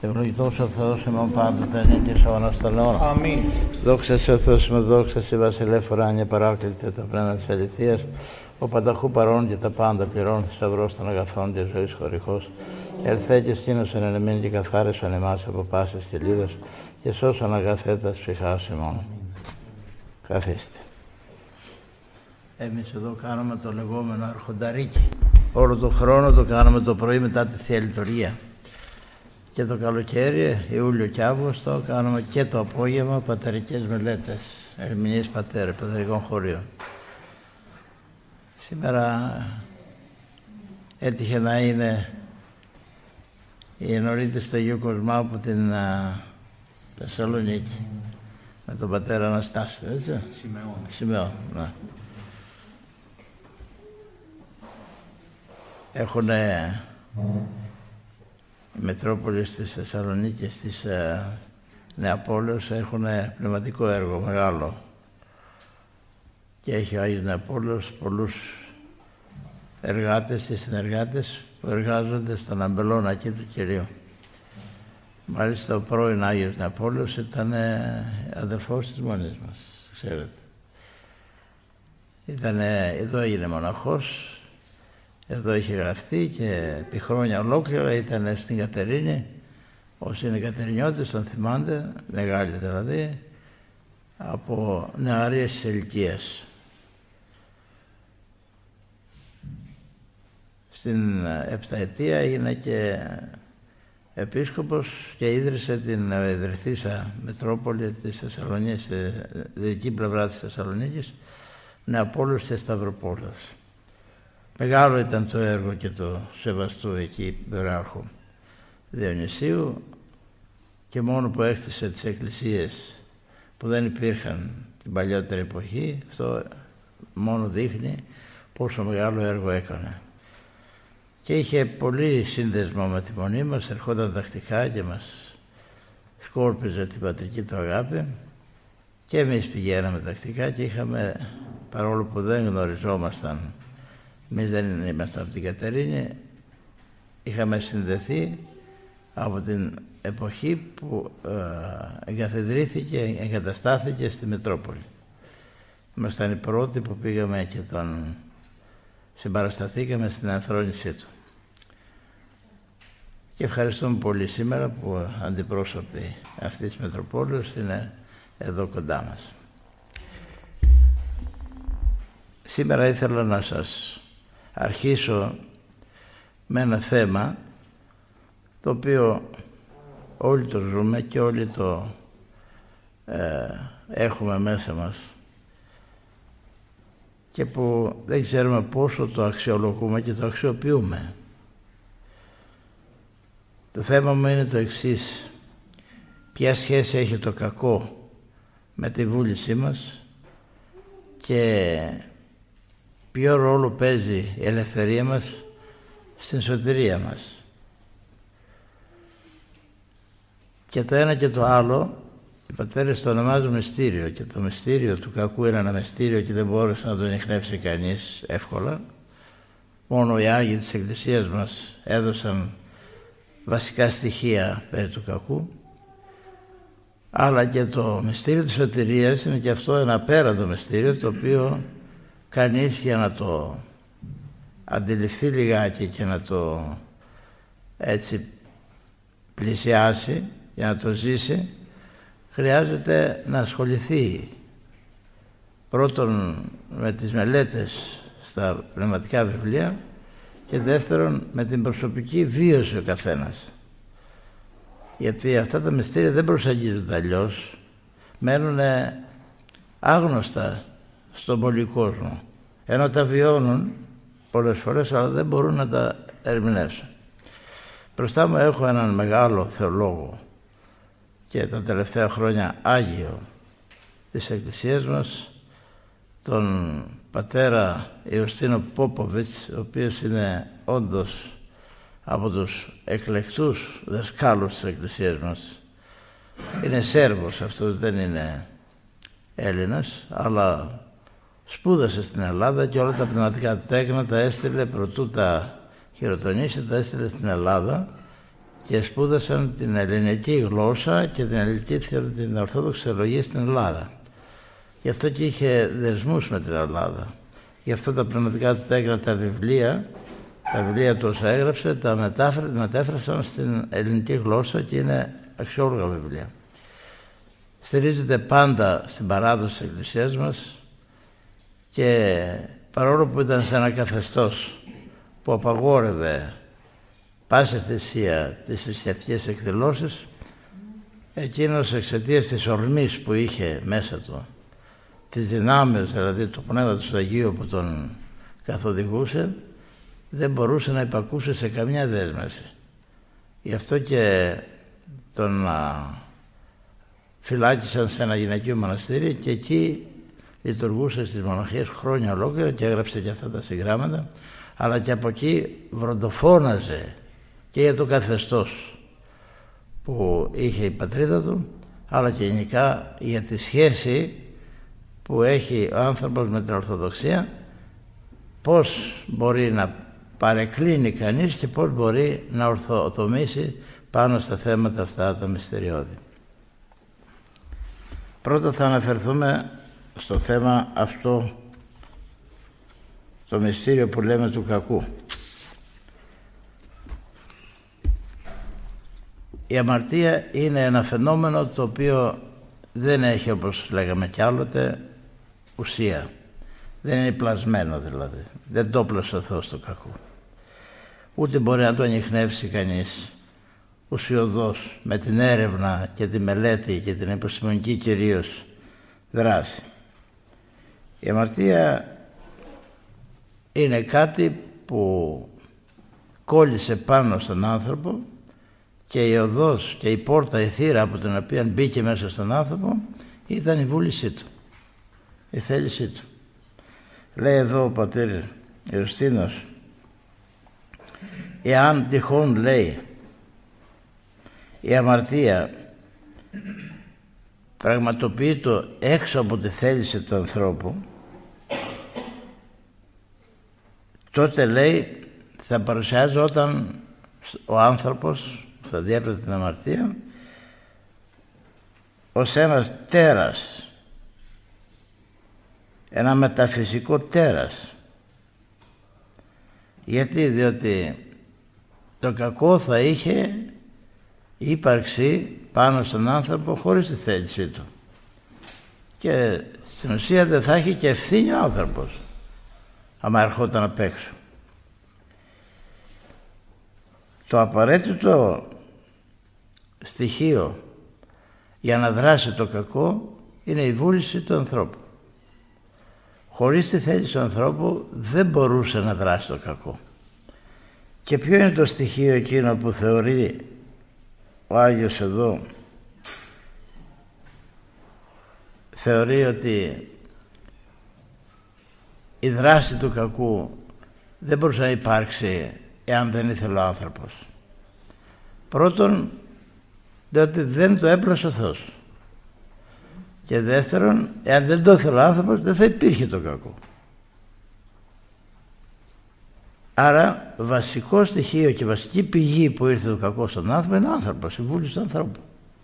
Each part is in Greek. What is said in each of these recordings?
Ευλογητός ο Θεός ημών πάντοτε νύχτης αιώνας των αιώνων. Αμήν. Δόξα σε ο Θεός με δόξα σε βασιλεύωρα άνια παράκλητε το πνεύμα της αληθείας, ο πανταχού παρών και τα πάντα πληρών θησαυρός των αγαθών και ζωής χωρικός. Ελθέ και σκήνωσον εν εμήν και καθάρισον εμάς από πάσης και λίδος και σώσον αγαθέτας ψυχάς ημών. Καθίστε. Εμείς εδώ κάνουμε το λεγόμενο αρχονταρίκι. Όλο τον χρόνο το κάνουμε το πρωί μετά τη Θεία Λειτουργία. Και το καλοκαίρι, Ιούλιο και Αύγουστο, κάνουμε και το απόγευμα πατερικές μελέτες, ερμηνείες πατερικών χωρίων. Σήμερα έτυχε να είναι η ενορίτης του Αγίου Κοσμά από την Θεσσαλονίκη, με τον πατέρα Αναστάσιο, έτσι. Σημεών, ναι. Έχουν οι Μητρόπολεις της Θεσσαλονίκης, της Νεαπόλεως έχουν πνευματικό έργο μεγάλο και έχει ο Άγιος Νεαπόλεως πολλούς εργάτες και συνεργάτες που εργάζονται στον αμπελώνα του Κυρίου. Μάλιστα ο πρώην Άγιος Νεαπόλεως ήταν αδερφός της μόνης μας, ξέρετε. Εδώ έγινε μοναχός. Εδώ είχε γραφτεί και επί χρόνια ολόκληρα ήταν στην Κατερίνη. Όσοι είναι Κατερινιώτες τον θυμάται, μεγάλοι δηλαδή, από νεαρής ηλικίας. Στην επταετία έγινε και επίσκοπος και ίδρυσε την ιδρυθήσα Μητρόπολη της Θεσσαλονίκης, στη δυτική πλευρά της Θεσσαλονίκης, Νεαπόλεως και Σταυροπόλεως. Μεγάλο ήταν το έργο και το σεβαστού εκεί Ιεράρχου Διονυσίου, και μόνο που έκτισε τις εκκλησίες που δεν υπήρχαν την παλιότερη εποχή, αυτό μόνο δείχνει πόσο μεγάλο έργο έκανε. Και είχε πολύ σύνδεσμο με τη Μονή μας, ερχόταν τακτικά και μας σκόρπιζε την πατρική του αγάπη και εμείς πηγαίναμε τακτικά και είχαμε, παρόλο που δεν γνωριζόμασταν, εμείς δεν ήμασταν από την Κατερίνη, είχαμε συνδεθεί από την εποχή που εγκαθιδρύθηκε, εγκαταστάθηκε στη Μητρόπολη. Ήμασταν οι πρώτοι που πήγαμε και τον συμπαρασταθήκαμε στην ενθρόνησή του. Και ευχαριστούμε πολύ σήμερα που αντιπρόσωποι αυτής της Μητροπόλεως είναι εδώ κοντά μας. Σήμερα ήθελα να σας αρχίσω με ένα θέμα το οποίο όλοι το ζούμε και όλοι το έχουμε μέσα μας και που δεν ξέρουμε πόσο το αξιολογούμε και το αξιοποιούμε. Το θέμα μου είναι το εξής: ποια σχέση έχει το κακό με τη βούλησή μας και ποιο ρόλο παίζει η ελευθερία μας στην σωτηρία μας. Και το ένα και το άλλο οι πατέρες το ονομάζουν μυστήριο, και το μυστήριο του κακού είναι ένα μυστήριο και δεν μπόρεσε να το ανιχνεύσει κανείς εύκολα. Μόνο οι Άγιοι της Εκκλησίας μας έδωσαν βασικά στοιχεία περί του κακού. Αλλά και το μυστήριο της σωτηρίας είναι και αυτό ένα απέραντο μυστήριο, το οποίο κανείς για να το αντιληφθεί λιγάκι και να το έτσι πλησιάσει, για να το ζήσει, χρειάζεται να ασχοληθεί πρώτον με τις μελέτες στα πνευματικά βιβλία και δεύτερον με την προσωπική βίωση ο καθένας. Γιατί αυτά τα μυστήρια δεν προσαγγίζονται αλλιώς, μένουν άγνωστα στον πολύ κόσμο, ενώ τα βιώνουν πολλές φορές αλλά δεν μπορούν να τα ερμηνεύσουν. Μπροστά μου έχω έναν μεγάλο θεολόγο και τα τελευταία χρόνια Άγιο της Εκκλησίας μας, τον πατέρα Ιωστίνο Πόποβιτς, ο οποίος είναι όντως από τους εκλεκτούς δασκάλους της Εκκλησίας μας. Είναι Σέρβος αυτός, δεν είναι Έλληνας, αλλά σπούδασε στην Ελλάδα και όλα τα πνευματικά τέκνα τα έστειλε, προτού τα χειροτονήσει, τα έστειλε στην Ελλάδα και σπούδασαν την ελληνική γλώσσα και την ορθόδοξη θεολογία στην Ελλάδα. Γι' αυτό και είχε δεσμούς με την Ελλάδα. Γι' αυτό τα πνευματικά του έγιναν τα βιβλία του όσα έγραψε, τα μετέφρασαν στην ελληνική γλώσσα και είναι αξιόλογα βιβλία. Στηρίζεται πάντα στην παράδοση της Εκκλησίας μας και παρόλο που ήταν σε ένα καθεστώς που απαγόρευε πάση θυσία τις θρησκευτικές εκδηλώσεις, εκείνος εξαιτίας της ορμής που είχε μέσα του, της δυνάμεως δηλαδή του Πνεύματος του Αγίου που τον καθοδηγούσε, δεν μπορούσε να υπακούσε σε καμιά δέσμευση. Γι' αυτό και τον φυλάκισαν σε ένα γυναικείο μοναστήρι και εκεί λειτουργούσε στις μοναχίες χρόνια ολόκληρα και έγραψε και αυτά τα συγγράμματα, αλλά και από εκεί βροντοφώναζε και για το καθεστώς που είχε η πατρίδα του, αλλά και γενικά για τη σχέση που έχει ο άνθρωπος με την Ορθοδοξία, πώς μπορεί να παρεκκλίνει κανείς και πώς μπορεί να ορθοτομήσει πάνω στα θέματα αυτά τα μυστηριώδη. Πρώτα θα αναφερθούμε στο θέμα αυτό, το μυστήριο που λέμε του κακού. Η αμαρτία είναι ένα φαινόμενο το οποίο δεν έχει, όπως λέγαμε κι άλλοτε, ουσία. Δεν είναι πλασμένο δηλαδή. Δεν το έπλασε ο Θεός το κακό. Ούτε μπορεί να το ανιχνεύσει κανείς ουσιωδώς με την έρευνα και τη μελέτη και την επιστημονική κυρίως δράση. Η αμαρτία είναι κάτι που κόλλησε πάνω στον άνθρωπο και η οδός και η πόρτα, η θύρα από την οποία μπήκε μέσα στον άνθρωπο ήταν η βούλησή του, η θέλησή του. Λέει εδώ ο πατήρ Ιωστίνος, εάν τυχόν, λέει, η αμαρτία πραγματοποιείται έξω από τη θέληση του ανθρώπου, τότε, λέει, θα παρουσιάζει όταν ο άνθρωπος θα διέπρεπε την αμαρτία ως ένας τέρας, ένα μεταφυσικό τέρας. Γιατί? Διότι το κακό θα είχε ύπαρξη πάνω στον άνθρωπο χωρίς τη θέλησή του και στην ουσία δεν θα έχει και ευθύνη ο άνθρωπος άμα ερχόταν απ' έξω. Το απαραίτητο στοιχείο για να δράσει το κακό είναι η βούληση του ανθρώπου. Χωρίς τη θέληση του ανθρώπου δεν μπορούσε να δράσει το κακό. Και ποιο είναι το στοιχείο εκείνο που θεωρεί ο Άγιος εδώ? Θεωρεί ότι η δράση του κακού δεν μπορούσε να υπάρξει εάν δεν ήθελε ο άνθρωπος. Πρώτον, διότι δεν το έπλασε ο Θεός. Και δεύτερον, εάν δεν το ήθελε ο άνθρωπος, δεν θα υπήρχε το κακό. Άρα, βασικό στοιχείο και βασική πηγή που ήρθε το κακό στον άνθρωπο είναι ο άνθρωπος, η βούληση του ανθρώπου.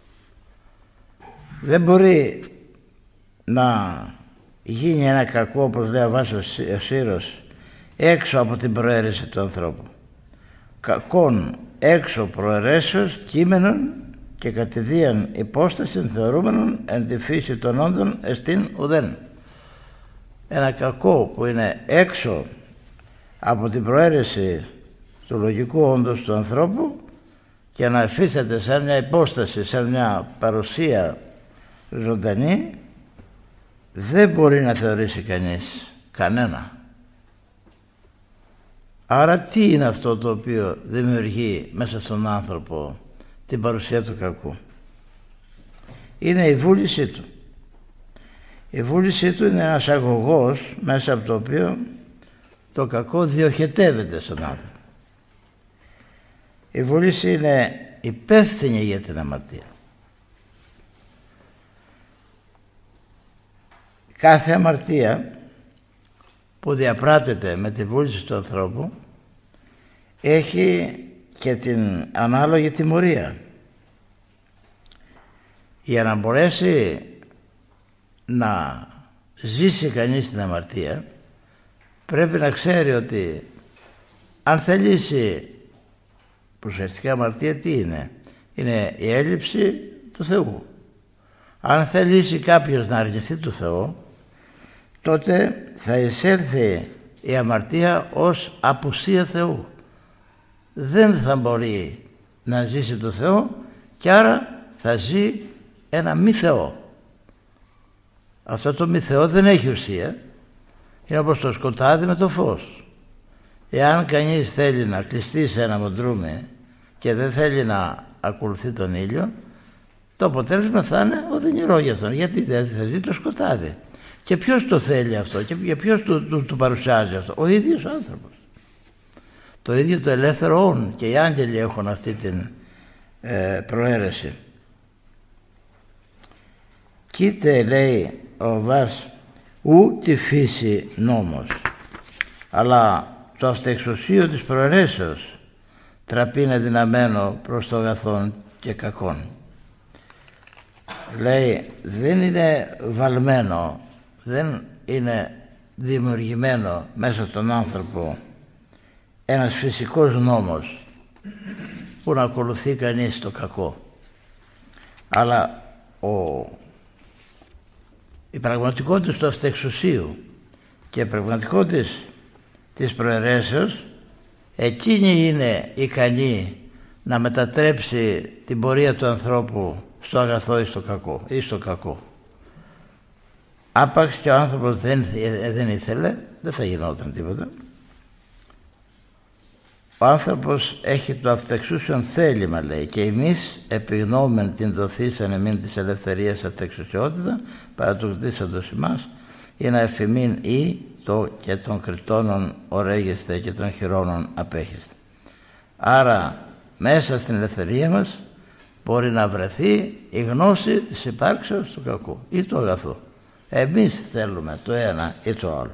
Δεν μπορεί να γίνει ένα κακό, όπως λέει ο Βάσος Σύρος, έξω από την προαίρεση του ανθρώπου. Κακόν έξω προαιρέσεως κείμενον και κατηδίαν υπόσταση θεωρούμενων εν τη φύση των όντων εστίν ουδέν. Ένα κακό που είναι έξω από την προαίρεση του λογικού όντως του ανθρώπου και να εφίσταται σαν μια υπόσταση, σαν μια παρουσία ζωντανή, δεν μπορεί να θεωρήσει κανείς κανένα. Άρα τι είναι αυτό το οποίο δημιουργεί μέσα στον άνθρωπο την παρουσία του κακού? Είναι η βούλησή του. Η βούλησή του είναι ένας αγωγός μέσα από το οποίο το κακό διοχετεύεται στον άνθρωπο. Η βούληση είναι υπεύθυνη για την αμαρτία. Κάθε αμαρτία που διαπράττεται με τη βούληση του ανθρώπου έχει και την ανάλογη τιμωρία. Για να μπορέσει να ζήσει κανείς την αμαρτία, πρέπει να ξέρει ότι αν θελήσει προσεκτικά αμαρτία, τι είναι? Είναι η έλλειψη του Θεού. Αν θελήσει κάποιος να αρνηθεί του Θεού, τότε θα εισέλθει η αμαρτία ως απουσία Θεού. Δεν θα μπορεί να ζήσει το Θεό και άρα θα ζει ένα μη Θεό. Αυτό το μη Θεό δεν έχει ουσία. Είναι όπως το σκοτάδι με το φως. Εάν κανείς θέλει να κλειστεί σε ένα μοντρούμι και δεν θέλει να ακολουθεί τον ήλιο, το αποτέλεσμα θα είναι οδυνηρό για αυτόν. Γιατί δεν θα ζει το σκοτάδι. Και ποιος το θέλει αυτό και ποιος του παρουσιάζει αυτό? Ο ίδιος άνθρωπος. Το ίδιο το ελεύθερο όν, και οι άγγελοι έχουν αυτή την προαίρεση. Κοίτε, λέει ο Βάς, ου τη φύση νόμος, αλλά το αυτεξουσίο της προαιρέσεως τραπήνε δυναμένο προς το αγαθόν και κακόν. Λέει, δεν είναι βαλμένο, δεν είναι δημιουργημένο μέσα στον άνθρωπο ένας φυσικός νόμος που να ακολουθεί κανείς το κακό, αλλά η πραγματικότητα του αυτεξουσίου και η πραγματικότητα της προαιρέσεως, εκείνη είναι ικανή να μετατρέψει την πορεία του ανθρώπου στο αγαθό ή στο κακό. Άπαξ και ο άνθρωπος δεν ήθελε, δεν θα γινόταν τίποτα. Ο άνθρωπος έχει το αυτεξούσιον θέλημα, λέει, και εμείς επιγνώμεν την δοθήσαν εμήν της ελευθερίας αυτεξουσιότητα παρά του κτίσαντος ημάς, ή να εφημίν ή το και των κριτώνων ορέγεστε και των χειρώνων απέχεστε. Άρα μέσα στην ελευθερία μας μπορεί να βρεθεί η γνώση της υπάρξεως του κακού ή του αγαθού. Εμείς θέλουμε το ένα ή το άλλο.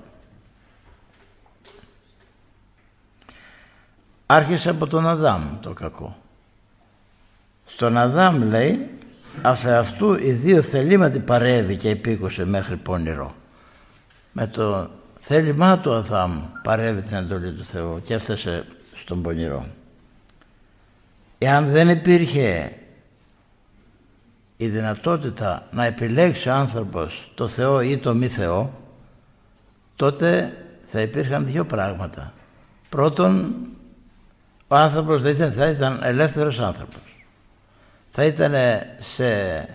Άρχισε από τον Αδάμ το κακό. Στον Αδάμ, λέει, αφ' αυτού οι δύο θελήματι παρέβη και υπήκουσε μέχρι πονηρό. Με το θέλημά του Αδάμ παρέβη την εντολή του Θεού και έφτασε στον πονηρό. Εάν δεν υπήρχε η δυνατότητα να επιλέξει ο άνθρωπος το Θεό ή το μη Θεό, τότε θα υπήρχαν δύο πράγματα. Πρώτον, ο άνθρωπος θα ήταν ελεύθερος άνθρωπος. Θα ήταν σε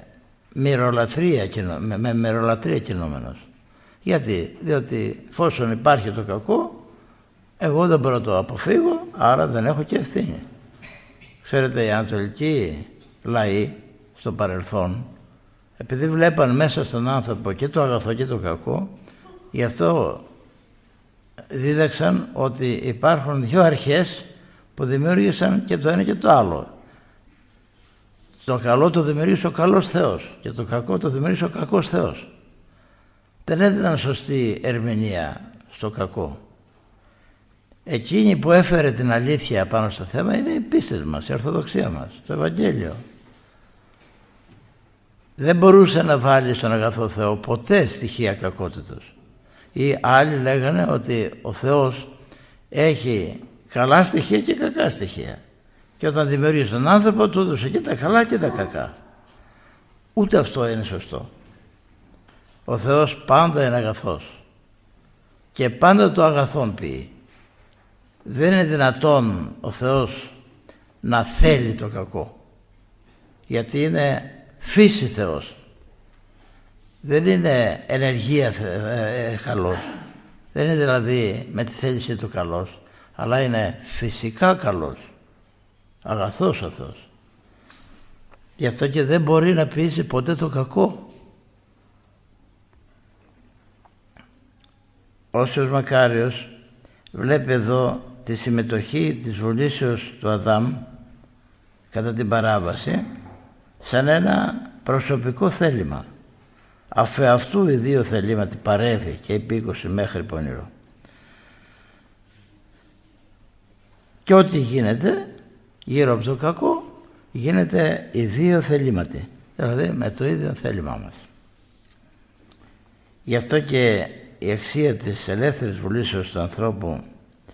με μυρολατρεία κινούμενος. Γιατί? Διότι εφόσον υπάρχει το κακό, εγώ δεν μπορώ να το αποφύγω, άρα δεν έχω και ευθύνη. Ξέρετε, οι ανατολικοί λαοί στο παρελθόν, επειδή βλέπαν μέσα στον άνθρωπο και το αγαθό και το κακό, γι' αυτό δίδαξαν ότι υπάρχουν δύο αρχές που δημιούργησαν και το ένα και το άλλο. Το καλό το δημιούργησε ο καλός Θεός και το κακό το δημιούργησε ο κακός Θεός. Δεν έδιναν σωστή ερμηνεία στο κακό. Εκείνη που έφερε την αλήθεια πάνω στο θέμα είναι η πίστη μας, η Ορθοδοξία μας, το Ευαγγέλιο. Δεν μπορούσε να βάλει στον αγαθό Θεό ποτέ στοιχεία κακότητος. Ή άλλοι λέγανε ότι ο Θεός έχει καλά στοιχεία και κακά στοιχεία. Και όταν δημιούργησε τον άνθρωπο, του έδωσε και τα καλά και τα κακά. Ούτε αυτό είναι σωστό. Ο Θεός πάντα είναι αγαθός. Και πάντα το αγαθόν ποιεί. Δεν είναι δυνατόν ο Θεός να θέλει το κακό. Γιατί είναι φύση Θεός. Δεν είναι ενεργεία καλός. Δεν είναι δηλαδή με τη θέληση του καλός, αλλά είναι φυσικά καλός. Αγαθός ο Θεός. Γι' αυτό και δεν μπορεί να ποιήσει ποτέ το κακό. Όσος Μακάριος βλέπει εδώ τη συμμετοχή της βολήσεως του Αδάμ κατά την παράβαση σαν ένα προσωπικό θέλημα. Αφ' αυτού οι δύο θελήματι παρέβη και υπήκουσε μέχρι πονηρό. Και ό,τι γίνεται γύρω από το κακό γίνεται οι δύο θελήματοι, δηλαδή με το ίδιο θέλημά μας. Γι' αυτό και η αξία της ελεύθερης βουλήσεως του ανθρώπου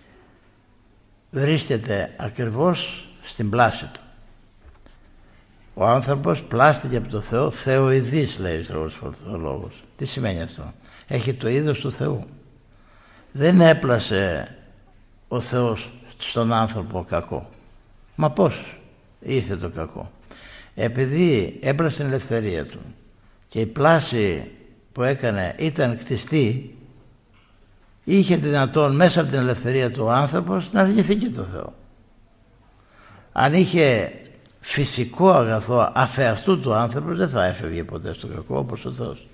βρίσκεται ακριβώς στην πλάση του. Ο άνθρωπος πλάστηκε από το Θεό θεοειδής, λέει ο λόγος. Τι σημαίνει αυτό? Έχει το είδος του Θεού. Δεν έπλασε ο Θεός στον άνθρωπο κακό. Μα πώς ήρθε το κακό? Επειδή έπλασε την ελευθερία του και η πλάση που έκανε ήταν κτιστή, είχε δυνατόν μέσα από την ελευθερία του ο άνθρωπος να αρνηθεί και το Θεό. Αν είχε φυσικό αγαθό αφεαυτού του άνθρωπο, δεν θα έφευγε ποτέ στο κακό όπως ο Θεός.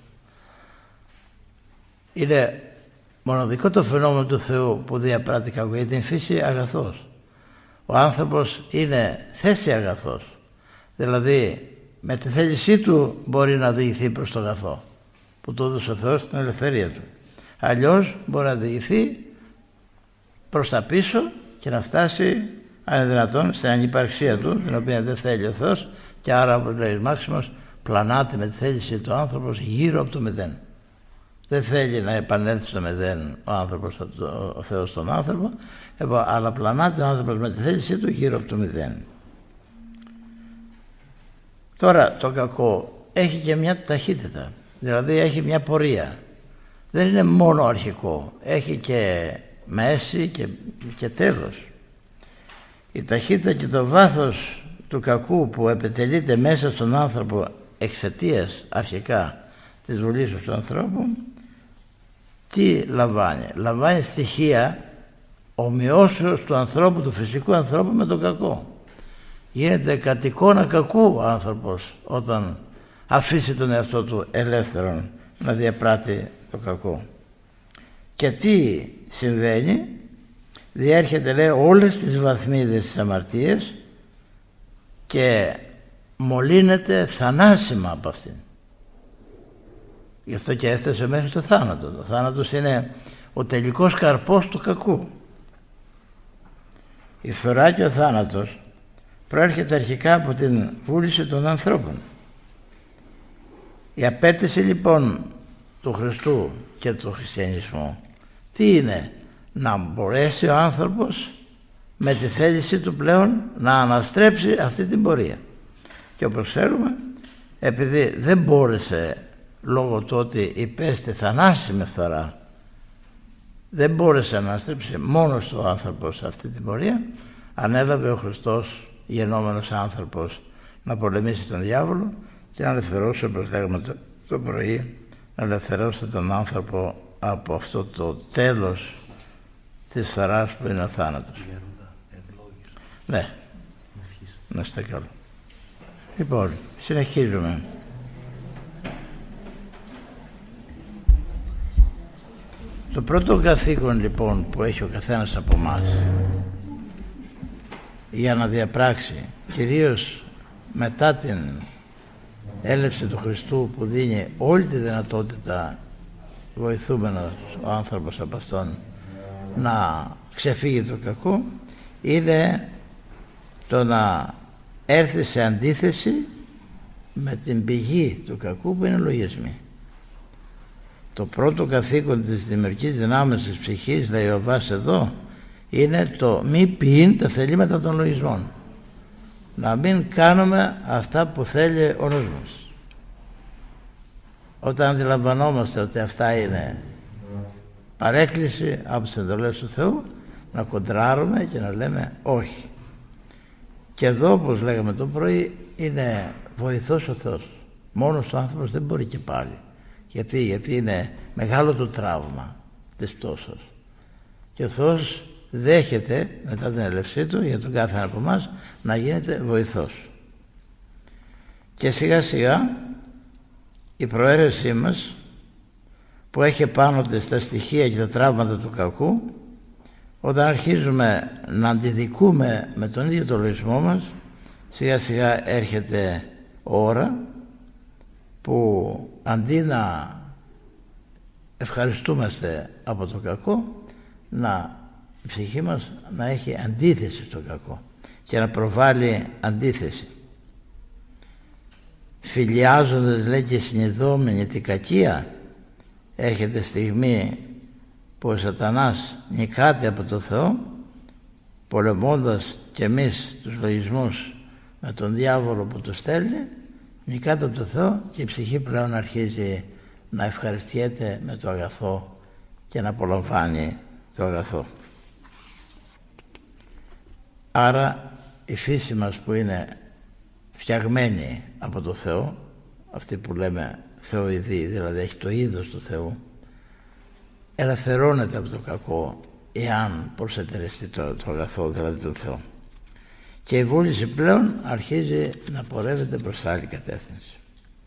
Είναι μοναδικό το φαινόμενο του Θεού που διαπράττει κακό, για την φύση αγαθός. Ο άνθρωπος είναι θέση αγαθός, δηλαδή με τη θέλησή του μπορεί να διηγηθεί προς το αγαθό που του έδωσε ο Θεός στην ελευθερία του. Αλλιώς μπορεί να διηγηθεί προς τα πίσω και να φτάσει, αν είναι δυνατόν, στην ανυπαρξία του, την οποία δεν θέλει ο Θεός, και άρα, όπως λέει ο Μάξιμος, πλανάται με τη θέληση του άνθρωπος γύρω από το μηδέν. Δεν θέλει να επανέλθει στο μηδέν ο άνθρωπος, ο Θεός στον άνθρωπο, αλλά πλανάται ο άνθρωπος με τη θέλησή του γύρω από το μηδέν. Τώρα το κακό έχει και μια ταχύτητα, δηλαδή έχει μια πορεία. Δεν είναι μόνο αρχικό, έχει και μέση και τέλος. Η ταχύτητα και το βάθος του κακού που επιτελείται μέσα στον άνθρωπο εξαιτίας αρχικά της βουλήσεως του ανθρώπου, τι λαμβάνει? Λαμβάνει στοιχεία ομοιώσεως του ανθρώπου, του φυσικού ανθρώπου με τον κακό. Γίνεται κατ' εικόνα κακού ο άνθρωπος όταν αφήσει τον εαυτό του ελεύθερον να διαπράττει το κακό. Και τι συμβαίνει? Διέρχεται, λέει, όλες τις βαθμίδες της αμαρτίας και μολύνεται θανάσιμα από αυτήν. Γι' αυτό και έφτασε μέχρι το θάνατο. Ο θάνατος είναι ο τελικός καρπός του κακού. Η φθορά και ο θάνατος προέρχεται αρχικά από την βούληση των ανθρώπων. Η απέτηση λοιπόν του Χριστού και του χριστιανισμού τι είναι? Να μπορέσει ο άνθρωπος με τη θέληση του πλέον να αναστρέψει αυτή την πορεία. Και όπως ξέρουμε, επειδή δεν μπόρεσε λόγω του ότι υπέστη θανάσιμη φθορά, δεν μπόρεσε να αναστρέψει μόνος του ο άνθρωπος αυτή την πορεία, ανέλαβε ο Χριστός γεννόμενος άνθρωπος να πολεμήσει τον διάβολο και να ελευθερώσει, όπως λέγαμε το πρωί, να ελευθερώσει τον άνθρωπο από αυτό το τέλος της φθοράς που είναι ο θάνατος. Ναι, να είστε καλό. Λοιπόν, συνεχίζουμε. Το πρώτο καθήκον λοιπόν που έχει ο καθένας από εμάς για να διαπράξει, κυρίως μετά την έλευση του Χριστού που δίνει όλη τη δυνατότητα βοηθούμενος ο άνθρωπος από αυτόν να ξεφύγει το κακό, είναι το να έρθει σε αντίθεση με την πηγή του κακού που είναι λογισμοί. Το πρώτο καθήκον της δημιουργικής δυνάμεως της ψυχής, λέει ο Βάς εδώ, είναι το μη ποιήν τα θελήματα των λογισμών. Να μην κάνουμε αυτά που θέλει ο νους μας. Όταν αντιλαμβανόμαστε ότι αυτά είναι παρέκκληση από τις εντολές του Θεού, να κοντράρουμε και να λέμε όχι. Και εδώ, όπως λέγαμε το πρωί, είναι βοηθός ο Θεός. Μόνος ο άνθρωπος δεν μπορεί και πάλι. Γιατί είναι μεγάλο το τραύμα της πτώσεως. Και ο Θεός δέχεται μετά την έλευσή του για τον κάθε ένα από εμάς να γίνεται βοηθός. Και σιγά σιγά η προαίρεσή μας που έχει πάνω της τα στοιχεία και τα τραύματα του κακού, όταν αρχίζουμε να αντιδικούμε με τον ίδιο το λογισμό μας, σιγά σιγά έρχεται ώρα που αντί να ευχαριστούμαστε από το κακό, η ψυχή μας να έχει αντίθεση στο κακό. και να προβάλλει αντίθεση. Φιλιάζοντας, λέει, και συνειδόμενοι την κακία, έρχεται στιγμή που ο Σατανάς νικάται από το Θεό, πολεμώντας και εμείς τους λογισμούς με τον διάβολο που του στέλνει, νικάται από το Θεό και η ψυχή πλέον αρχίζει να ευχαριστιέται με το αγαθό και να απολαμβάνει το αγαθό. Άρα η φύση μας που είναι φτιαγμένη από το Θεό, αυτή που λέμε θεοειδή, δηλαδή έχει το είδος του Θεού, ελευθερώνεται από το κακό εάν προσετεριστεί το αγαθό, δηλαδή τον Θεό, και η βούληση πλέον αρχίζει να πορεύεται προς άλλη κατεύθυνση.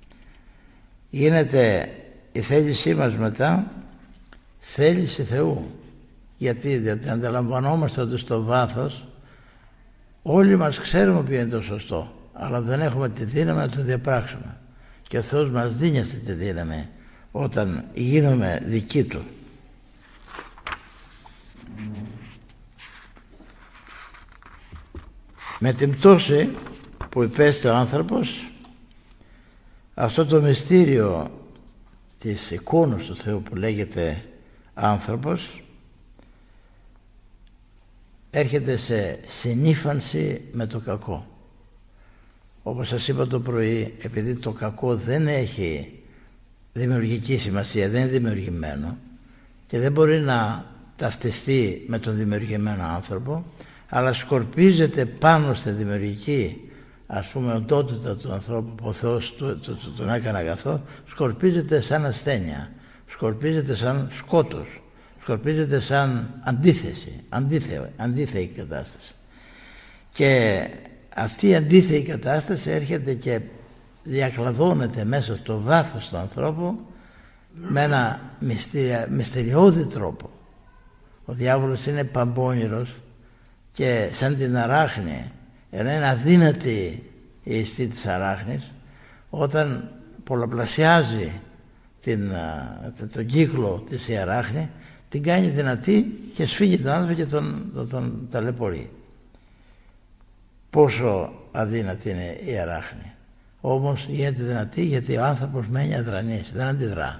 Γίνεται η θέλησή μας μετά θέληση Θεού. Γιατί αντιλαμβανόμαστε ότι στο βάθος όλοι μας ξέρουμε ποιο είναι το σωστό, αλλά δεν έχουμε τη δύναμη να το διαπράξουμε, και ο Θεός μας δίνει αυτή τη δύναμη όταν γίνομαι δικοί Του. Με την πτώση που υπέστη ο άνθρωπος, αυτό το μυστήριο της εικόνας του Θεού που λέγεται άνθρωπος έρχεται σε συνήφανση με το κακό. Όπως σας είπα το πρωί, επειδή το κακό δεν έχει δημιουργική σημασία, δεν είναι δημιουργημένο και δεν μπορεί να ταυτιστεί με τον δημιουργημένο άνθρωπο, αλλά σκορπίζεται πάνω στη δημιουργική, ας πούμε, οντότητα του ανθρώπου που ο Θεός τον έκανε αγαθό, σκορπίζεται σαν ασθένεια, σκορπίζεται σαν σκότος, σκορπίζεται σαν αντίθεση, αντίθεη κατάσταση. Και αυτή η αντίθεη κατάσταση έρχεται και διακλαδώνεται μέσα στο βάθος του ανθρώπου με ένα μυστηριώδη τρόπο. Ο διάβολος είναι παμπώνηρος και σαν την αράχνη, ενώ είναι αδύνατη η ιστή της αράχνης, όταν πολλαπλασιάζει τον κύκλο της η αράχνη, την κάνει δυνατή και σφίγγει τον άνθρωπο και τον ταλαιπωρεί. Πόσο αδύνατη είναι η αράχνη. Όμως γίνεται δυνατή γιατί ο άνθρωπος μένει αδρανής, δεν αντιδρά.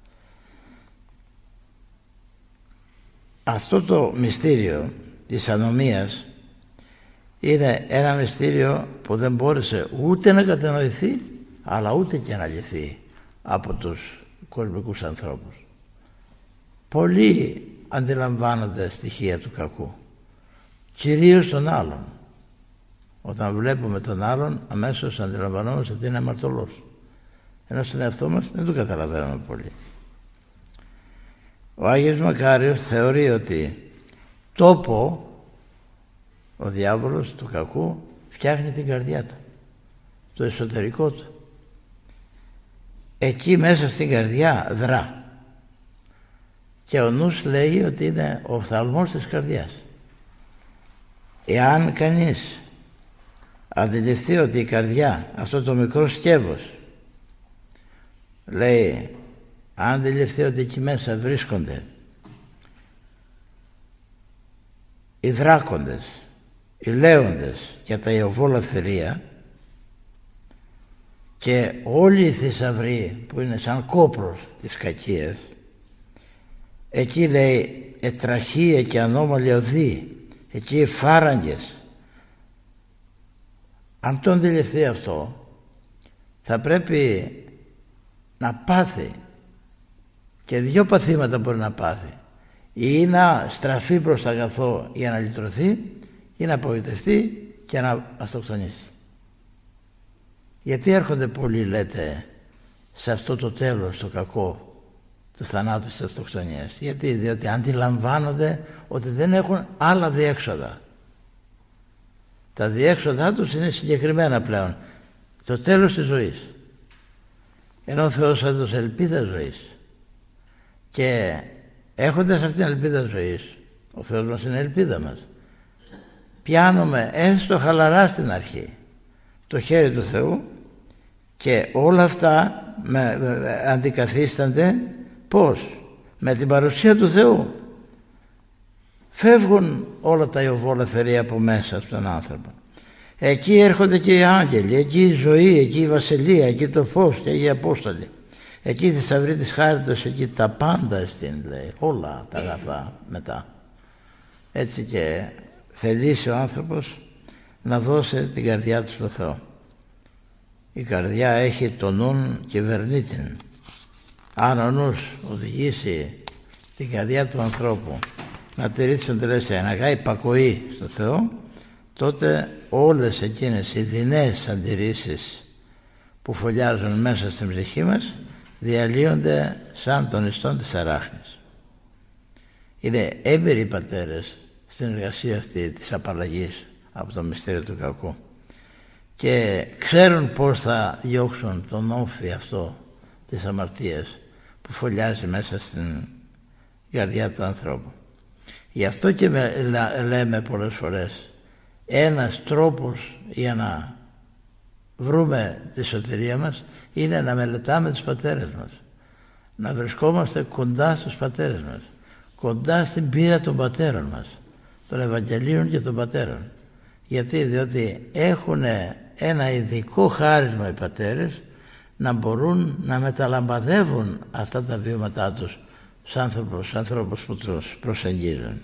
Αυτό το μυστήριο της ανομίας είναι ένα μυστήριο που δεν μπόρεσε ούτε να κατανοηθεί, αλλά ούτε και να λυθεί από τους κοσμικούς ανθρώπους. Πολλοί αντιλαμβάνονται στοιχεία του κακού, κυρίως τον άλλον. Όταν βλέπουμε τον άλλον, αμέσως αντιλαμβανόμαστε ότι είναι αμαρτωλός, ενώ στον εαυτό μας δεν το καταλαβαίνουμε πολύ. Ο Άγιος Μακάριος θεωρεί ότι τόπο ο διάβολος του κακού φτιάχνει την καρδιά του, το εσωτερικό του. Εκεί μέσα στην καρδιά δρά, και ο νους λέει ότι είναι ο οφθαλμός της καρδιάς. Εάν κανείς αντιληφθεί ότι η καρδιά, αυτό το μικρό σκεύος, λέει, αν αντιληφθεί ότι εκεί μέσα βρίσκονται οι δράκοντες, οι λέοντες και τα ιωβόλα θηρία και όλοι οι θησαυροί που είναι σαν κόπρος της κακίας, εκεί λέει ετραχία και ανώμαλοι οδοί, εκεί οι φάραγγες. Αν το αντιληφθεί αυτό, θα πρέπει να πάθει, και δύο παθήματα μπορεί να πάθει: ή να στραφεί προς το αγαθό για να λυτρωθεί, ή να απογοητευτεί και να αυτοκτονήσει. Γιατί έρχονται πολλοί, λέτε, σε αυτό το τέλος, το κακό του θανάτου, της αυτοκτονίας? Διότι αντιλαμβάνονται ότι δεν έχουν άλλα διέξοδα. Τα διέξοδά τους είναι συγκεκριμένα πλέον. Το τέλος της ζωής. Ενώ ο Θεός έδωσε ελπίδα ζωής. Και έχοντας αυτήν την ελπίδα ζωής, ο Θεός μας είναι ελπίδα μας, πιάνουμε έστω χαλαρά στην αρχή το χέρι του Θεού, και όλα αυτά αντικαθίστανται πώς? Με την παρουσία του Θεού. Φεύγουν όλα τα ιωβόλα θερία από μέσα στον άνθρωπο. Εκεί έρχονται και οι άγγελοι, εκεί η ζωή, εκεί η βασιλεία, εκεί το φως και οι Απόστολοι. Εκεί η θησαυρή της χάριτος, εκεί τα πάντα εστίν, λέει, όλα τα αγαθά μετά. Έτσι και θελήσει ο άνθρωπος να δώσει την καρδιά του στο Θεό. Η καρδιά έχει το νουν κυβερνεί την. Αν ο νους οδηγήσει την καρδιά του ανθρώπου να τηρεί τις εντολές, να κάνει υπακοή στο Θεό, τότε όλες εκείνες οι δεινές αντιρρήσεις που φωλιάζουν μέσα στην ψυχή μας διαλύονται σαν τον ιστόν της αράχνης. Είναι έμπειροι πατέρες στην εργασία αυτή της απαλλαγής από το μυστήριο του κακού και ξέρουν πώς θα διώξουν τον όφη αυτό της αμαρτίας που φωλιάζει μέσα στην καρδιά του ανθρώπου. Γι' αυτό και λέμε πολλές φορές, ένας τρόπος για να βρούμε τη σωτηρία μας είναι να μελετάμε τους πατέρες μας, να βρισκόμαστε κοντά στους πατέρες μας, κοντά στην πείρα των πατέρων μας, των Ευαγγελίων και των πατέρων. Γιατί? Διότι έχουν ένα ειδικό χάρισμα οι πατέρες να μπορούν να μεταλαμπαδεύουν αυτά τα βιώματά τους στους ανθρώπους που τους προσεγγίζουν.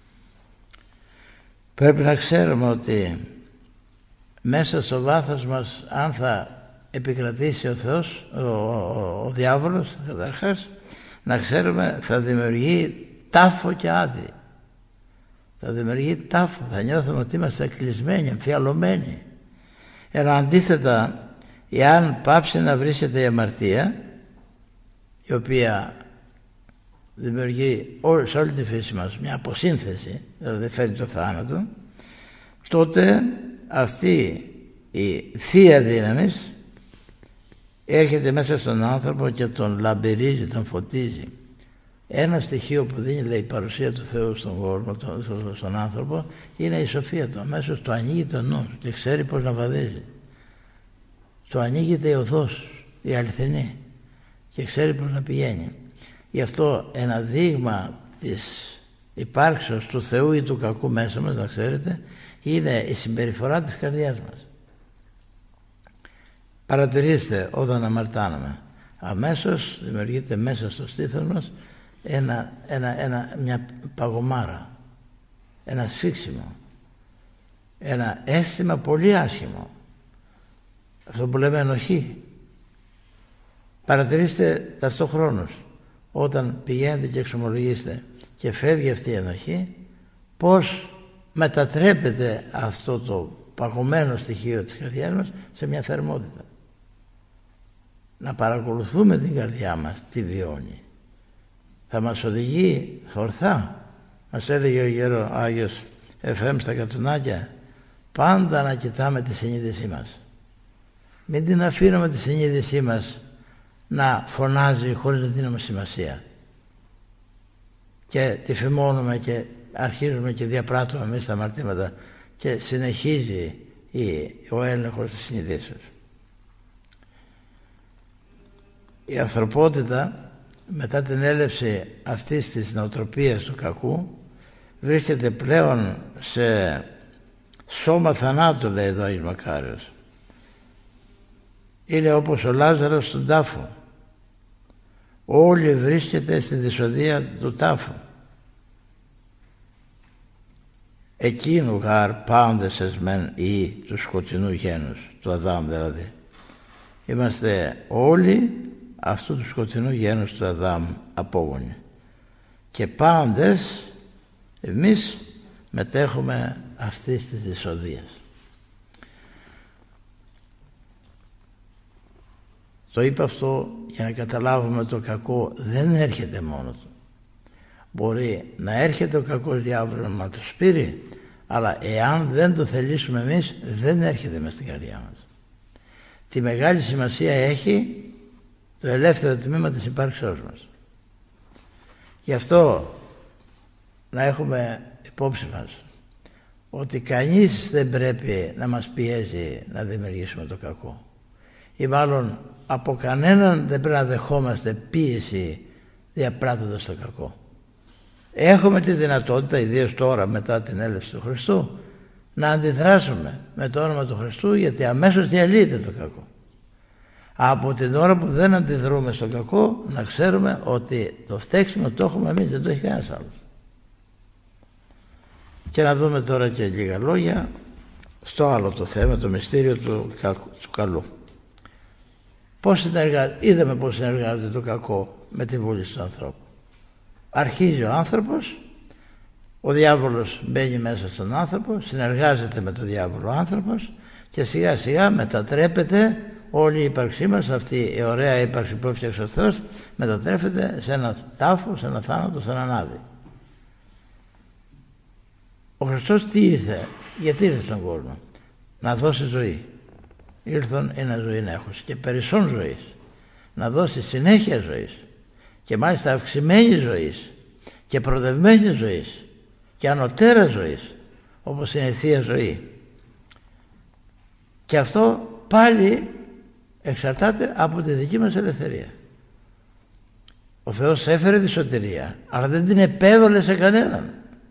Πρέπει να ξέρουμε ότι μέσα στο βάθος μας, αν θα επικρατήσει ο Θεός, ο διάβολος καταρχάς, να ξέρουμε θα δημιουργεί τάφο και άδη. Θα δημιουργεί τάφο, θα νιώθουμε ότι είμαστε κλεισμένοι, εμφιαλωμένοι. Ενώ αντίθετα, εάν πάψει να βρίσκεται η αμαρτία, η οποία δημιουργεί σε όλη τη φύση μας μια αποσύνθεση, δηλαδή φέρνει το θάνατο, τότε αυτή η θεία δύναμη έρχεται μέσα στον άνθρωπο και τον λαμπυρίζει, τον φωτίζει. Ένα στοιχείο που δίνει, λέει, η παρουσία του Θεού στον κόσμο, στον άνθρωπο, είναι η σοφία του. Αμέσως του ανοίγει το νου και ξέρει πώς να βαδίζει. Του ανοίγεται η οδός, η αληθινή, και ξέρει πώς να πηγαίνει. Γι' αυτό ένα δείγμα της υπάρξεως του Θεού ή του κακού μέσα μας, να ξέρετε, είναι η συμπεριφορά της καρδιάς μας. Παρατηρήστε, όταν αμαρτάνουμε, αμέσως δημιουργείται μέσα στο στήθος μας μια παγωμάρα, ένα σφίξιμο, ένα αίσθημα πολύ άσχημο, αυτό που λέμε ενοχή. Παρατηρήστε ταυτόχρονος, όταν πηγαίνετε και εξομολογείστε και φεύγει αυτή η ενοχή, πώς μετατρέπεται αυτό το παγωμένο στοιχείο της καρδιάς μας σε μια θερμότητα. Να παρακολουθούμε την καρδιά μας τι βιώνει. Θα μας οδηγεί ορθά. Μας έλεγε ο Άγιος Εφραίμ στα Κατουνάκια, πάντα να κοιτάμε τη συνείδησή μας. Μην την αφήνουμε τη συνείδησή μας να φωνάζει χωρίς να δίνουμε σημασία και τη φημώνουμε και αρχίζουμε και διαπράττουμε εμείς τα αμαρτήματα και συνεχίζει ο έλεγχος της συνειδήσεως. Η ανθρωπότητα μετά την έλευση αυτής της νοοτροπίας του κακού βρίσκεται πλέον σε σώμα θανάτου, λέει εδώ ο Μακάριος. Είναι όπως ο Λάζαρος στον τάφο. Όλοι βρίσκεται στη δυσοδεία του τάφου. Εκείνου γαρ πάντες εσμέν ή του σκοτεινού γένους, του Αδάμ δηλαδή. Είμαστε όλοι αυτού του σκοτεινού γένους του Αδάμ απόγονοι. Και πάντες εμείς μετέχουμε αυτής της δυσοδείας. Το είπα αυτό για να καταλάβουμε το κακό δεν έρχεται μόνο του. Μπορεί να έρχεται ο κακός διάβολος να το σπείρει, αλλά εάν δεν το θελήσουμε εμείς δεν έρχεται μες στην καρδιά μας. Τη μεγάλη σημασία έχει το ελεύθερο τμήμα της υπάρξεώς μας. Γι' αυτό να έχουμε υπόψη μας ότι κανείς δεν πρέπει να μας πιέζει να δημιουργήσουμε το κακό, ή μάλλον από κανέναν δεν πρέπει να δεχόμαστε πίεση διαπράττοντας το κακό. Έχουμε τη δυνατότητα, ιδίως τώρα μετά την έλευση του Χριστού, να αντιδράσουμε με το όνομα του Χριστού, γιατί αμέσως διαλύεται το κακό. Από την ώρα που δεν αντιδρούμε στο κακό, να ξέρουμε ότι το φταίξιμο το έχουμε εμείς, δεν το έχει κανένας άλλος. Και να δούμε τώρα και λίγα λόγια στο άλλο το θέμα, το μυστήριο του καλού. Είδαμε πώς συνεργάζεται το κακό με τη βούληση του ανθρώπου. Αρχίζει ο άνθρωπος, ο διάβολος μπαίνει μέσα στον άνθρωπο, συνεργάζεται με τον διάβολο ο άνθρωπος και σιγά σιγά μετατρέπεται όλη η ύπαρξή μας, αυτή η ωραία ύπαρξη που έφτιαξε ο Θεός, μετατρέπεται σε ένα τάφο, σε ένα θάνατο, σε έναν άδη. Ο Χριστός τι ήρθε, γιατί ήρθε στον κόσμο? Να δώσει ζωή. Ήρθον είναι ζωή να έχω και περισσόν ζωής, να δώσει συνέχεια ζωής και μάλιστα αυξημένη ζωής και προδευμένη ζωής και ανωτέρα ζωής, όπως είναι η Θεία Ζωή. Και αυτό πάλι εξαρτάται από τη δική μας ελευθερία. Ο Θεός έφερε τη σωτηρία, αλλά δεν την επέβαλε σε κανέναν.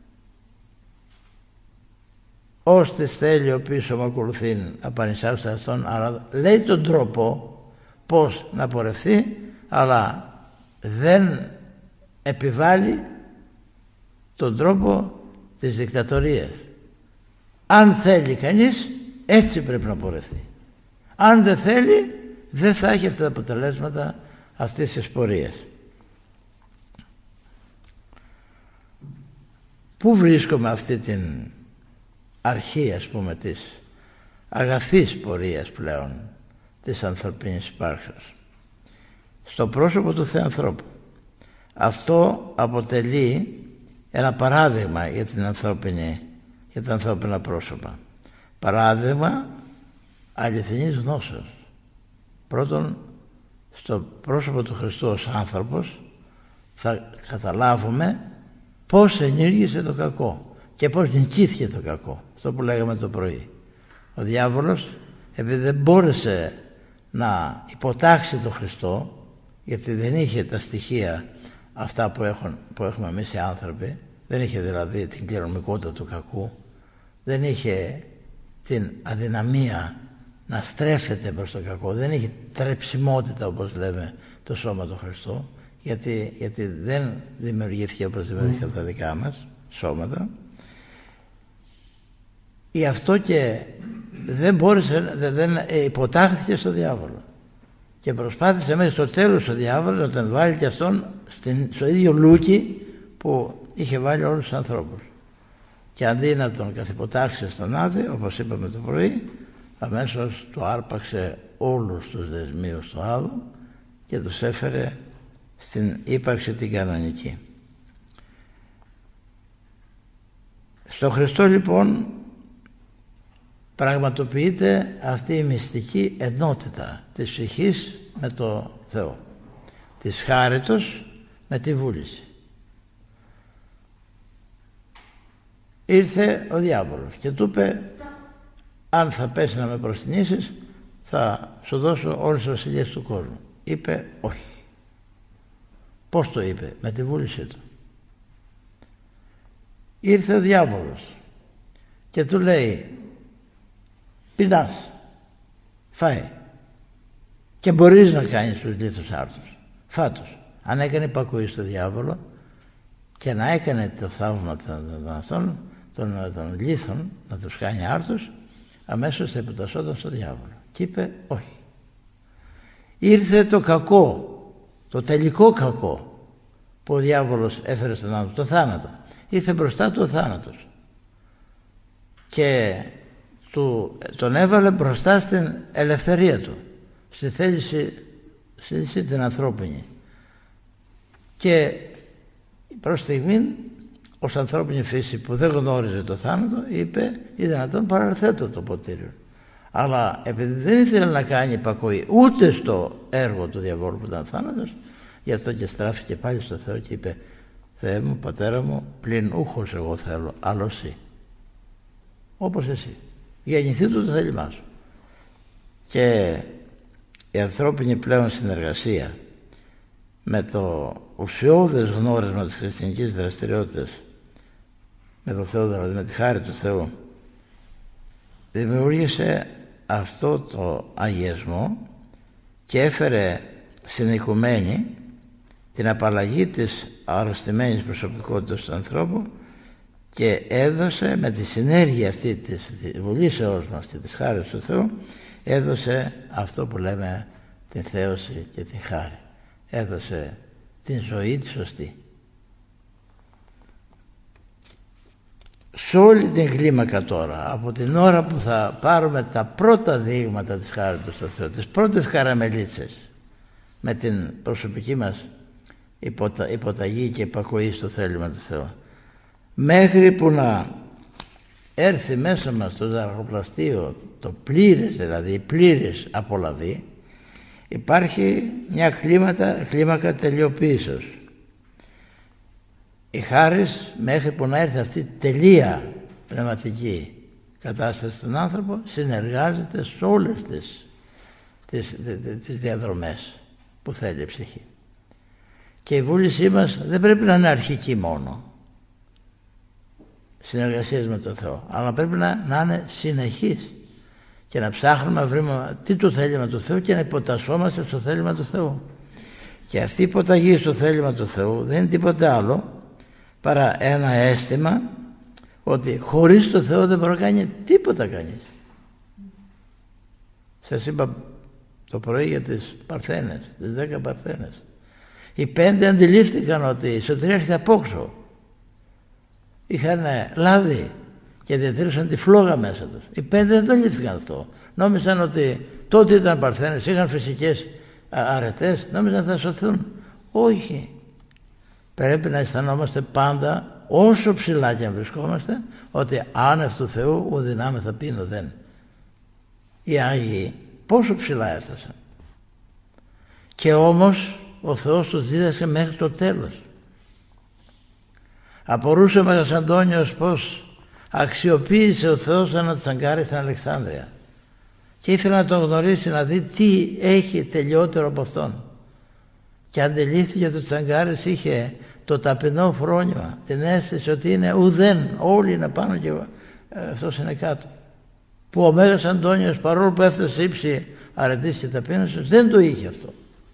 Ώστις θέλει ο πίσω μου ακολουθεί απανησάρουσα αυτόν, αλλά λέει τον τρόπο πώς να πορευθεί, αλλά δεν επιβάλλει τον τρόπο της δικτατορίας. Αν θέλει κανείς, έτσι πρέπει να πορευτεί. Αν δεν θέλει, δεν θα έχει αυτά τα αποτελέσματα αυτής της πορείας. Πού βρίσκομαι αυτή την αρχή, ας πούμε, της αγαθής πορείας πλέον της ανθρωπίνης υπάρξεως? Στο πρόσωπο του Θεανθρώπου. Αυτό αποτελεί ένα παράδειγμα για τα ανθρώπινα πρόσωπα. Παράδειγμα αληθινής γνώσεως. Πρώτον, στο πρόσωπο του Χριστού ως άνθρωπος θα καταλάβουμε πώς ενήργησε το κακό και πώς νικήθηκε το κακό. Αυτό που λέγαμε το πρωί. Ο διάβολος, επειδή δεν μπόρεσε να υποτάξει τον Χριστό, γιατί δεν είχε τα στοιχεία αυτά που έχουμε εμείς οι άνθρωποι, δεν είχε δηλαδή την κληρονομικότητα του κακού, δεν είχε την αδυναμία να στρέφεται προς το κακό, δεν είχε τρεψιμότητα, όπως λέμε, το σώμα του Χριστού, γιατί δεν δημιουργήθηκε όπως δημιουργήθηκαν τα δικά μας σώματα. Γι' αυτό και δεν υποτάχθηκε στο διάβολο και προσπάθησε μέχρι στο τέλος ο διάβολος να τον βάλει και αυτόν στο ίδιο λούκι που είχε βάλει όλους τους ανθρώπους, και αντί να τον καθυποτάξει στον άδη, όπως είπαμε το πρωί, αμέσως του άρπαξε όλους τους δεσμίους του άδου και τους έφερε στην ύπαρξη την κανονική. Στο Χριστό λοιπόν πραγματοποιείται αυτή η μυστική ενότητα της ψυχής με το Θεό, της χάριτος με τη βούληση. Ήρθε ο διάβολος και του είπε, αν θα πέσει να με προστινήσεις, θα σου δώσω όλες τις βασιλείες του κόσμου. Είπε όχι. Πώς το είπε? Με τη βούλησή του. Ήρθε ο διάβολος και του λέει, πεινάς, φάει και μπορείς να κάνεις τους λίθους άρτους, φάτους. Αν έκανε υπακούει στο διάβολο και να έκανε το θαύμα των λίθων, να τους κάνει άρτους, αμέσως θα υποτασσόταν στο διάβολο. Και είπε όχι. Ήρθε το κακό, το τελικό κακό που ο διάβολος έφερε στον άνθρωπο, το θάνατο. Ήρθε μπροστά του ο θάνατος και τον έβαλε μπροστά στην ελευθερία του, στη θέληση την ανθρώπινη, και προς στιγμή ως ανθρώπινη φύση που δεν γνώριζε το θάνατο είπε, ή δυνατόν παραθέτω το ποτήριο. Αλλά επειδή δεν ήθελε να κάνει υπακοή ούτε στο έργο του διαβόλου που ήταν θάνατος, γι' αυτό και στράφηκε πάλι στο Θεό και είπε, Θεέ μου, Πατέρα μου, πλην ούχος εγώ θέλω, άλλο εσύ, όπως εσύ, γεννηθεί του το θέλημά σου. Και η ανθρώπινη πλέον συνεργασία με το ουσιώδες γνώρισμα της χριστιανικής δραστηριότητας με το Θεό, δηλαδή με τη χάρη του Θεού, δημιούργησε αυτό το αγιασμό και έφερε στην οικουμένη την απαλλαγή της αρρωστημένης προσωπικότητας του ανθρώπου και έδωσε με τη συνέργεια αυτή της βουλήσεώς μας και της χάρης του Θεού, έδωσε αυτό που λέμε την θέωση και την χάρη. Έδωσε την ζωή τη σωστή. Σε όλη την κλίμακα τώρα, από την ώρα που θα πάρουμε τα πρώτα δείγματα της χάρης του Θεού, τις πρώτες καραμελίτσες με την προσωπική μας υποταγή και υπακοή στο θέλημα του Θεού, μέχρι που να έρθει μέσα μας το ζαχαροπλαστείο, το πλήρες, δηλαδή η πλήρης απολαβή, υπάρχει μια κλίμακα τελειοποίησεως. Η χάρις, μέχρι που να έρθει αυτή η τελεία πνευματική κατάσταση στον άνθρωπο, συνεργάζεται σε όλες τις διαδρομές που θέλει η ψυχή. Και η βούλησή μας δεν πρέπει να είναι αρχική μόνο, συνεργασίες με τον Θεό, αλλά πρέπει να είναι συνεχής και να ψάχνουμε να βρούμε τι το θέλημα του Θεού και να υποτασσόμαστε στο θέλημα του Θεού. Και αυτή η υποταγή στο θέλημα του Θεού δεν είναι τίποτε άλλο παρά ένα αίσθημα ότι χωρίς το Θεό δεν μπορεί να κάνει τίποτα κανείς. Σας είπα το πρωί για τις Παρθένες, τις 10 Παρθένες. Οι 5 αντιλήφθηκαν ότι η σωτηρία έρχεται απόξω. Είχαν λάδι και διατήρησαν τη φλόγα μέσα τους. Οι 5 δεν το λήφθηκαν αυτό. Νόμιζαν ότι τότε ήταν Παρθένες, είχαν φυσικές αρετές, νόμιζαν θα σωθούν. Όχι. Πρέπει να αισθανόμαστε πάντα, όσο ψηλά και αν βρισκόμαστε, ότι άνευ του Θεού ουδυνάμεθα πίνω δεν. Οι Άγιοι πόσο ψηλά έφτασαν. Και όμως ο Θεός τους δίδασε μέχρι το τέλος. Απορούσε ο Μέγας Αντώνιος πως αξιοποίησε ο Θεός ένα τσαγκάρι στην Αλεξάνδρεια και ήθελε να τον γνωρίσει, να δει τι έχει τελειότερο από αυτόν, και αντιλήφθηκε ότι ο τσαγκάρης είχε το ταπεινό φρόνημα, την αίσθηση ότι είναι ουδέν, όλοι είναι πάνω και αυτός είναι κάτω, που ο Μέγας Αντώνιος, παρόλο που έφτασε ύψη αρετής και ταπείνωσης, δεν το είχε αυτό.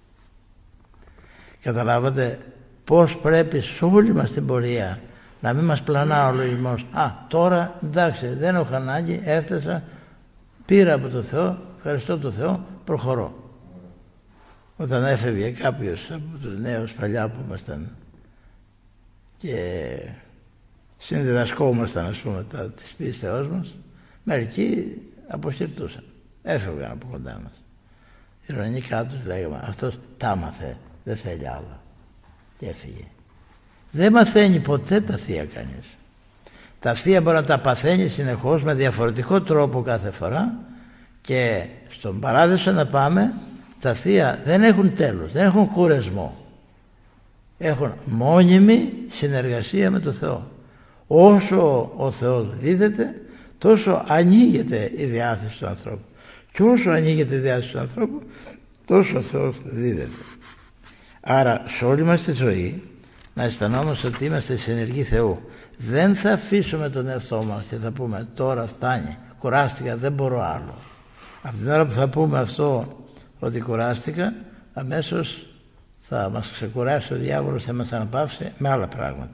Καταλάβατε πως πρέπει σε όλη μας την πορεία να μην μας πλανά ο λογισμός. Τώρα εντάξει, δεν έχω ανάγκη, έφτασα, πήρα από το Θεό, ευχαριστώ το Θεό, προχωρώ. Όταν έφευγε κάποιος από τους νέους παλιά που ήμασταν και συνδιδασκόμασταν, ας πούμε, τις πίστεώς μας, μερικοί αποσυρτούσαν, έφευγαν από κοντά μας. Ειρωνικά τους λέγαμε, αυτός τα μάθε, δεν θέλει άλλα, και έφυγε. Δεν μαθαίνει ποτέ τα θεία κανείς. Τα θεία μπορεί να τα παθαίνει συνεχώς με διαφορετικό τρόπο κάθε φορά, και στον παράδεισο να πάμε, τα θεία δεν έχουν τέλος, δεν έχουν κουρασμό. Έχουν μόνιμη συνεργασία με το Θεό. Όσο ο Θεός δίδεται, τόσο ανοίγεται η διάθεση του ανθρώπου. Και όσο ανοίγεται η διάθεση του ανθρώπου, τόσο ο Θεός δίδεται. Άρα σε όλη μας τη ζωή να αισθανόμαστε ότι είμαστε συνεργοί Θεού. Δεν θα αφήσουμε τον εαυτό μας και θα πούμε τώρα φτάνει, κουράστηκα, δεν μπορώ άλλο. Από την ώρα που θα πούμε αυτό, ότι κουράστηκα, αμέσως θα μας ξεκουράσει ο διάβολος, θα μας αναπαύσει με άλλα πράγματα.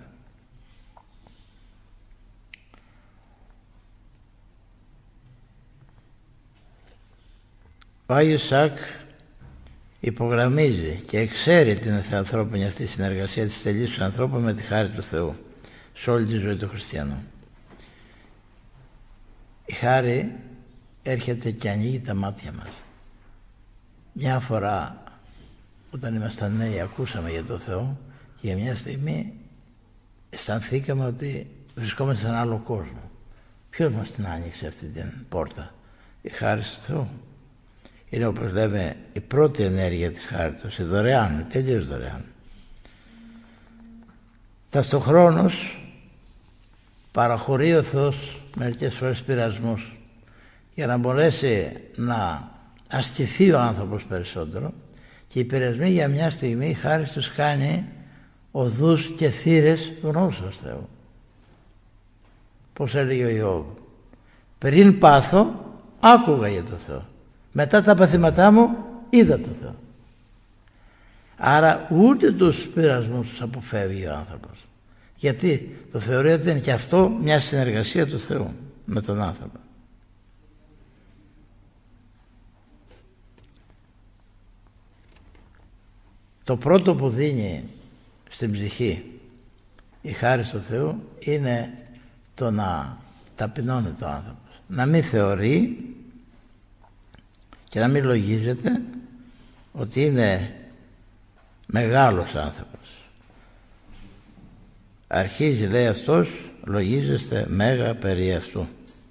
Ο Άγιος Ισαάκ υπογραμμίζει και ξέρει την ανθρώπινη αυτή συνεργασία της τελής του ανθρώπου με τη χάρη του Θεού σε όλη τη ζωή του χριστιανού. Η χάρη έρχεται και ανοίγει τα μάτια μας. Μια φορά όταν ήμασταν νέοι ακούσαμε για το Θεό και για μια στιγμή αισθανθήκαμε ότι βρισκόμαστε σε έναν άλλο κόσμο. Ποιος μας την άνοιξε αυτή την πόρτα? Η χάρη του Θεού. Είναι, όπως λέμε, η πρώτη ενέργεια της χάριτος, η δωρεάν, τελείως δωρεάν. Ταυτοχρόνως παραχωρεί ο Θεός μερικές φορές πειρασμούς για να μπορέσει να ασκηθεί ο άνθρωπος περισσότερο, και οι πειρασμοί για μια στιγμή η χάρη τους κάνει οδούς και θύρες γνώσεως Θεού. Πώς έλεγε ο Ιώβ, Πριν πάθω, άκουγα για το Θεό. Μετά τα παθήματά μου, είδα το Θεό. Άρα ούτε τους πειρασμούς τους αποφεύγει ο άνθρωπος. Γιατί το θεωρεί ότι είναι και αυτό μια συνεργασία του Θεού με τον άνθρωπο. Το πρώτο που δίνει στην ψυχή η χάρη του Θεού είναι το να ταπεινώνεται ο άνθρωπος. Να μην θεωρεί και να μην λογίζεται ότι είναι μεγάλος άνθρωπος. Αρχίζει, λέει αυτός, λογίζεστε μέγα περί αυτού.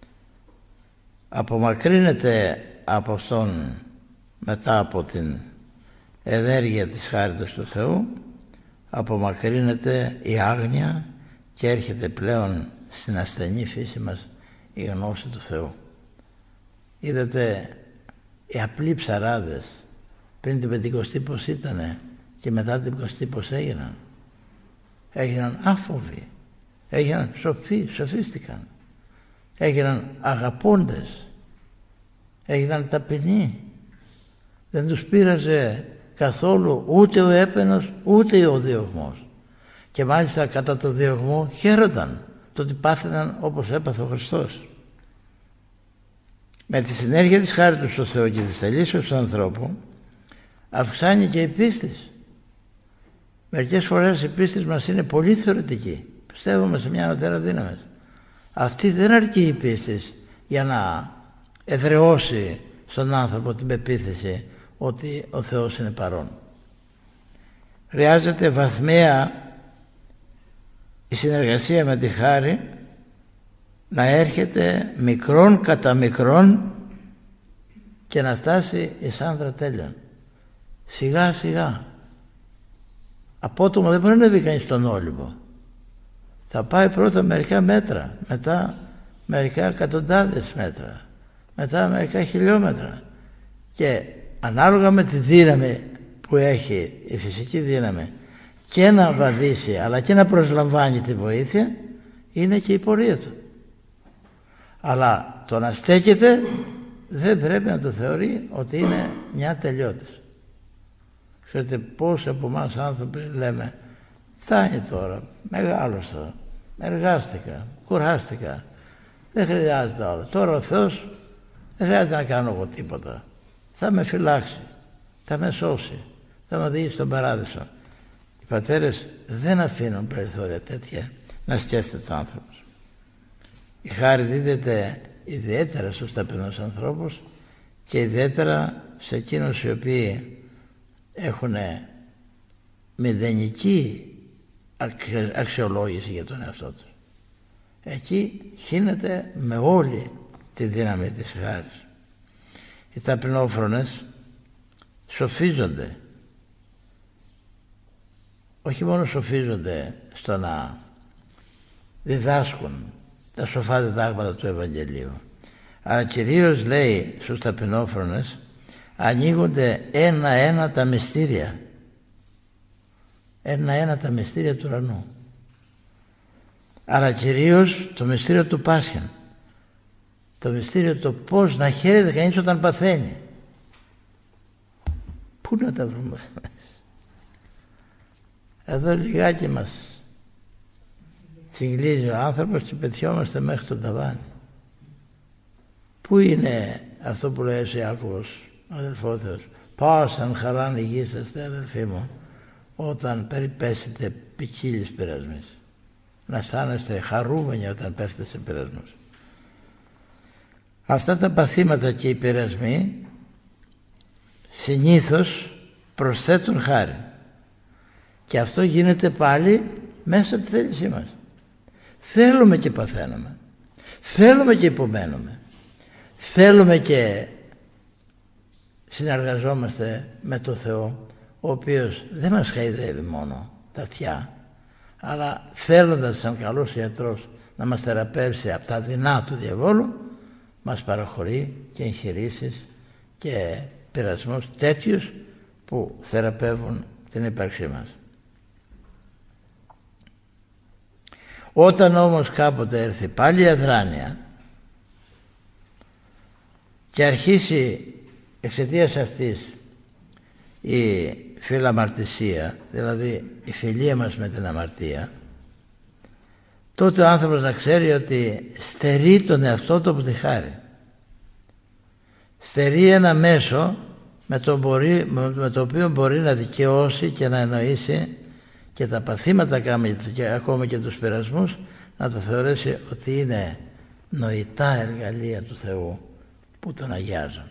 Απομακρύνεται από αυτόν μετά από την ενέργεια της χάριτος του Θεού, απομακρύνεται η άγνοια και έρχεται πλέον στην ασθενή φύση μας η γνώση του Θεού. Είδατε, οι απλοί ψαράδες πριν την Πεντηκοστή πως ήτανε και μετά την Πεντηκοστή πως έγιναν? Έγιναν άφοβοι, έγιναν σοφοί, σοφίστηκαν, έγιναν αγαπώντες, έγιναν ταπεινοί. Δεν τους πείραζε καθόλου ούτε ο έπαινος ούτε ο διωγμός, και μάλιστα κατά το διωγμό χαίρονταν το ότι πάθαιναν όπως έπαθε ο Χριστός. Με τη συνέργεια της χάριτος του Θεού και της θελήσεως του ανθρώπου αυξάνει και η πίστη. Μερικές φορές η πίστη μας είναι πολύ θεωρητική. Πιστεύουμε σε μια ανωτέρα δύναμη. Αυτή δεν αρκεί η πίστη για να εδραιώσει στον άνθρωπο την πεποίθηση ότι ο Θεός είναι παρόν. Χρειάζεται βαθμία η συνεργασία με τη χάρη να έρχεται μικρόν κατά μικρόν και να φτάσει εις άνδρα τέλειον. Σιγά σιγά. Απότομα δεν μπορεί να δει κανείς τον Όλυμπο. Θα πάει πρώτα μερικά μέτρα, μετά μερικά εκατοντάδες μέτρα, μετά μερικά χιλιόμετρα, και ανάλογα με τη δύναμη που έχει η φυσική δύναμη και να βαδίσει αλλά και να προσλαμβάνει τη βοήθεια, είναι και η πορεία του. Αλλά το να στέκεται δεν πρέπει να το θεωρεί ότι είναι μια τελειώτης. Ξέρετε πόσοι από εμάς άνθρωποι λέμε φτάνει τώρα, μεγάλωσα, εργάστηκα, κουράστηκα, δεν χρειάζεται άλλο. Τώρα ο Θεός δεν χρειάζεται να κάνω εγώ τίποτα. Θα με φυλάξει, θα με σώσει, θα με οδηγήσει στον παράδεισο. Οι πατέρες δεν αφήνουν περιθώρια τέτοια να σκέφτεται ο άνθρωπος. Η χάρη δίδεται ιδιαίτερα στους ταπεινούς ανθρώπους και ιδιαίτερα σε εκείνους οι οποίοι έχουν μηδενική αξιολόγηση για τον εαυτό τους. Εκεί χύνεται με όλη τη δύναμη της χάρης. Οι ταπεινόφρονες σοφίζονται. Όχι μόνο σοφίζονται στο να διδάσκουν τα σοφά διδάγματα του Ευαγγελίου, αλλά κυρίως, λέει, στους ταπεινόφρονες ανοίγονται ένα-ένα τα μυστήρια. Ένα-ένα τα μυστήρια του ουρανού. Αλλά κυρίως το μυστήριο του Πάσχα. Το μυστήριο το πώς να χαίρεται κανείς όταν παθαίνει. Πού να τα βρούμε αυτά? Εδώ λιγάκι μας συγκλίζει ο άνθρωπος και πετιόμαστε μέχρι τον ταβάνι. Πού είναι αυτό που λέει ο Ιάκωβος, αδελφό Θεός? Πόσαν χαράν ηγήσαστε, αδελφοί μου, όταν περιπέσετε ποικίλης πειρασμής. Να αισθάνεστε χαρούμενοι όταν πέφτετε σε πειρασμούς. Αυτά τα παθήματα και οι πειρασμοί συνήθως προσθέτουν χάρη. Και αυτό γίνεται πάλι μέσα από τη θέλησή μας. Θέλουμε και παθαίνουμε. Θέλουμε και υπομένουμε. Θέλουμε και συνεργαζόμαστε με το Θεό, ο οποίος δεν μας χαϊδεύει μόνο τα αυτιά, αλλά θέλοντας σαν καλός ιατρός να μας θεραπεύσει από τα δεινά του διαβόλου, μας παραχωρεί και εγχειρήσεις και πειρασμούς τέτοιους που θεραπεύουν την ύπαρξή μας. Όταν όμως κάποτε έρθει πάλι η αδράνεια, και αρχίσει εξαιτίας αυτής η φιλαμαρτησία, δηλαδή η φιλία μας με την αμαρτία, τότε ο άνθρωπος να ξέρει ότι στερεί τον εαυτό του από τη χάρη. Στερεί ένα μέσο με το οποίο μπορεί να δικαιώσει και να εννοήσει και τα παθήματα και ακόμα και τους πειρασμούς, να το θεωρήσει ότι είναι νοητά εργαλεία του Θεού που τον αγιάζουν.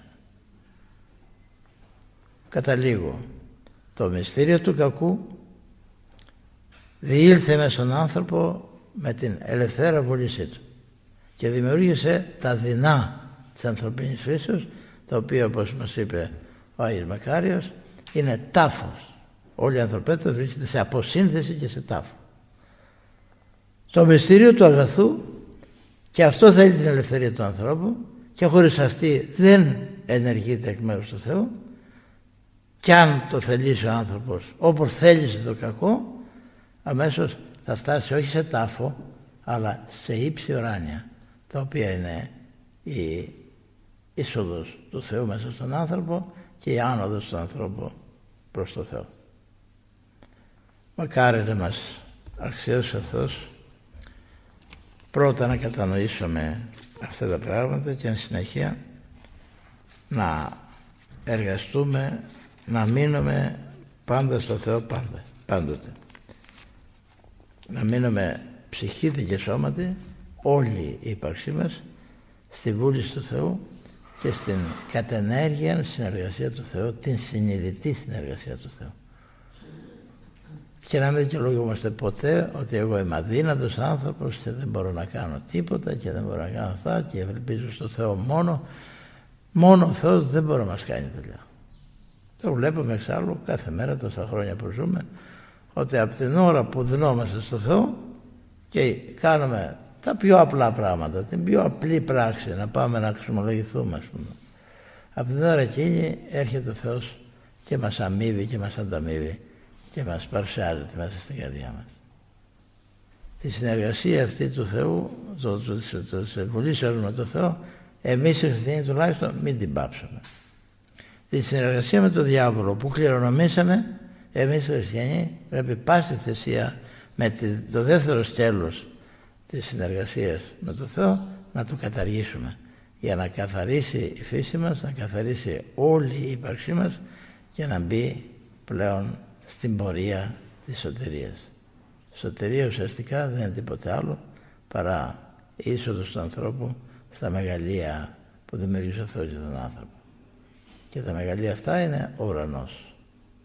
Καταλήγω, το μυστήριο του κακού διήλθε μέσα στον άνθρωπο με την ελευθέρα βούλησή του και δημιούργησε τα δεινά της ανθρωπίνης φύσεως, τα οποία, όπως μας είπε ο Άγιος Μακάριος, είναι τάφος. Όλη η ανθρωπότητα βρίσκεται σε αποσύνθεση και σε τάφο. Το μυστήριο του αγαθού, και αυτό θέλει την ελευθερία του ανθρώπου, και χωρίς αυτή δεν ενεργείται εκ μέρους του Θεού. Κι αν το θελήσει ο άνθρωπος όπως θέλησε το κακό, αμέσως θα φτάσει όχι σε τάφο αλλά σε ύψη ουράνια, τα οποία είναι η είσοδος του Θεού μέσα στον άνθρωπο και η άνοδος του ανθρώπου προς το Θεό. Μακάρι να μας αξιώσει ο Θεός πρώτα να κατανοήσουμε αυτά τα πράγματα και εν συνεχεία να εργαστούμε να μείνουμε πάντα στο Θεό, πάντοτε. Να μείνουμε ψυχήτη και σώματι, όλη η ύπαρξή μας, στη βούληση του Θεού και στην κατενέργεια συνεργασία του Θεού, την συνειδητή συνεργασία του Θεού. Και να μην δικαιολογούμαστε ποτέ ότι εγώ είμαι αδύνατος άνθρωπος και δεν μπορώ να κάνω τίποτα και δεν μπορώ να κάνω αυτά και ευελπίζω στο Θεό μόνο ο Θεός δεν μπορεί να μας κάνει δουλειά. Το βλέπουμε εξάλλου κάθε μέρα τόσα χρόνια που ζούμε, ότι από την ώρα που δινόμαστε στο Θεό και κάνουμε τα πιο απλά πράγματα, την πιο απλή πράξη, να πάμε να εξομολογηθούμε, ας πούμε, από την ώρα εκείνη έρχεται ο Θεός και μας αμείβει και μας ανταμείβει και μας παρουσιάζεται μέσα στην καρδιά μας. Τη συνεργασία αυτή του Θεού, της βουλήσεως με το Θεό, εμείς οι χριστιανοί τουλάχιστον μην την πάψουμε. Τη συνεργασία με τον διάβολο που κληρονομήσαμε, εμείς οι χριστιανοί πρέπει πάση θυσία με το δεύτερο σκέλος της συνεργασίας με τον Θεό να το καταργήσουμε, για να καθαρίσει η φύση μας, να καθαρίσει όλη η ύπαρξή μας και να μπει πλέον στην πορεία της σωτηρίας. Σωτηρία ουσιαστικά δεν είναι τίποτε άλλο παρά η είσοδος του ανθρώπου στα μεγαλεία που δημιουργήσε ο Θεός για τον άνθρωπο. Και τα μεγαλεία αυτά είναι ο ουρανός.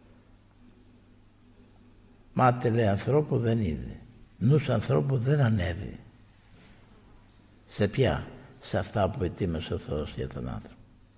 Μάτε, λέει, ανθρώπου δεν είδε, νους ανθρώπου δεν ανέβει. Σε ποια? Σε αυτά που ετοίμασε ο Θεός για τον άνθρωπο.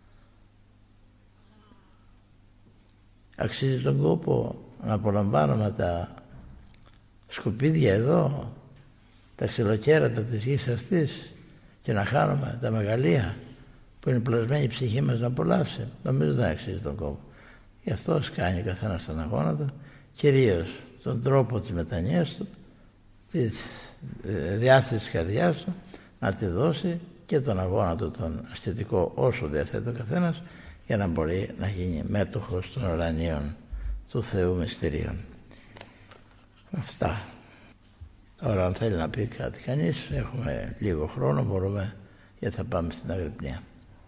Αξίζει τον κόπο να απολαμβάνουμε τα σκουπίδια εδώ, τα ξυλοκέρατα της γης αυτής και να χάνουμε τα μεγαλεία που είναι πλασμένη η ψυχή μας να απολαύσει? Νομίζω δεν αξίζει τον κόπο. Γι' αυτό κάνει καθένας τον αγώνα του, κυρίως τον τρόπο της μετανοίας του, της διάθεσης της καρδιάς του, να τη δώσει και τον αγώνα του τον αισθητικό όσο διαθέτει ο καθένας, για να μπορεί να γίνει μέτοχος των ουρανίων του Θεού μυστηρίων. Αυτά. Τώρα αν θέλει να πει κάτι κανείς, έχουμε λίγο χρόνο, μπορούμε, γιατί θα πάμε στην αγρυπνία.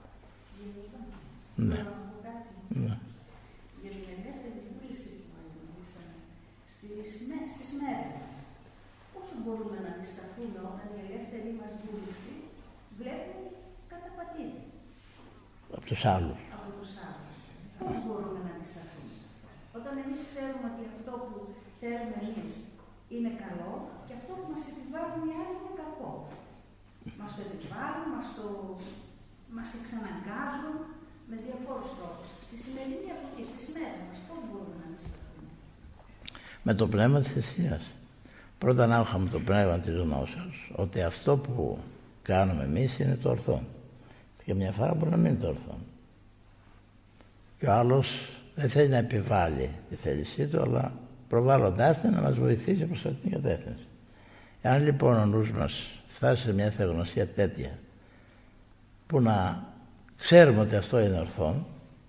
Ναι. Ναι. Για την ελεύθερη βούληση που αναγνωρίσαμε στις μέρες μας, πόσο μπορούμε να αντισταθούμε όταν η ελεύθερη μας βούληση βλέπει καταπατείται Από τους άλλους. Πώς μπορούμε να αντισταθούμε? Όταν εμείς ξέρουμε ότι αυτό που θέλουμε εμείς είναι καλό και αυτό που μας επιβάλλουν οι άλλοι είναι κακό. Μας το επιβάλλουν, μας εξαναγκάζουν με διαφόρους τρόπους. Στη σημερινή εποχή, στις μέρες μας, πώς μπορούμε να αντισταθούμε? Με το πνεύμα της θυσίας. Πρώτα να έχουμε το πνεύμα της γνώσεως, ότι αυτό που κάνουμε εμείς είναι το ορθό. Και μια φορά μπορεί να μην είναι το ορθό. Και ο άλλος δεν θέλει να επιβάλλει τη θέλησή του, αλλά προβάλλοντάς την να μας βοηθήσει προς αυτήν την κατεύθυνση. Εάν λοιπόν ο νους μας φτάσει σε μια θεογνωσία τέτοια που να ξέρουμε ότι αυτό είναι ορθόν,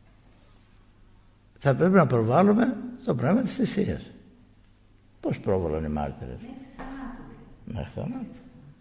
θα πρέπει να προβάλλουμε το πνεύμα της θυσίας. Πώς πρόβαλαν οι μάρτυρες? Μέχρι θανάτου.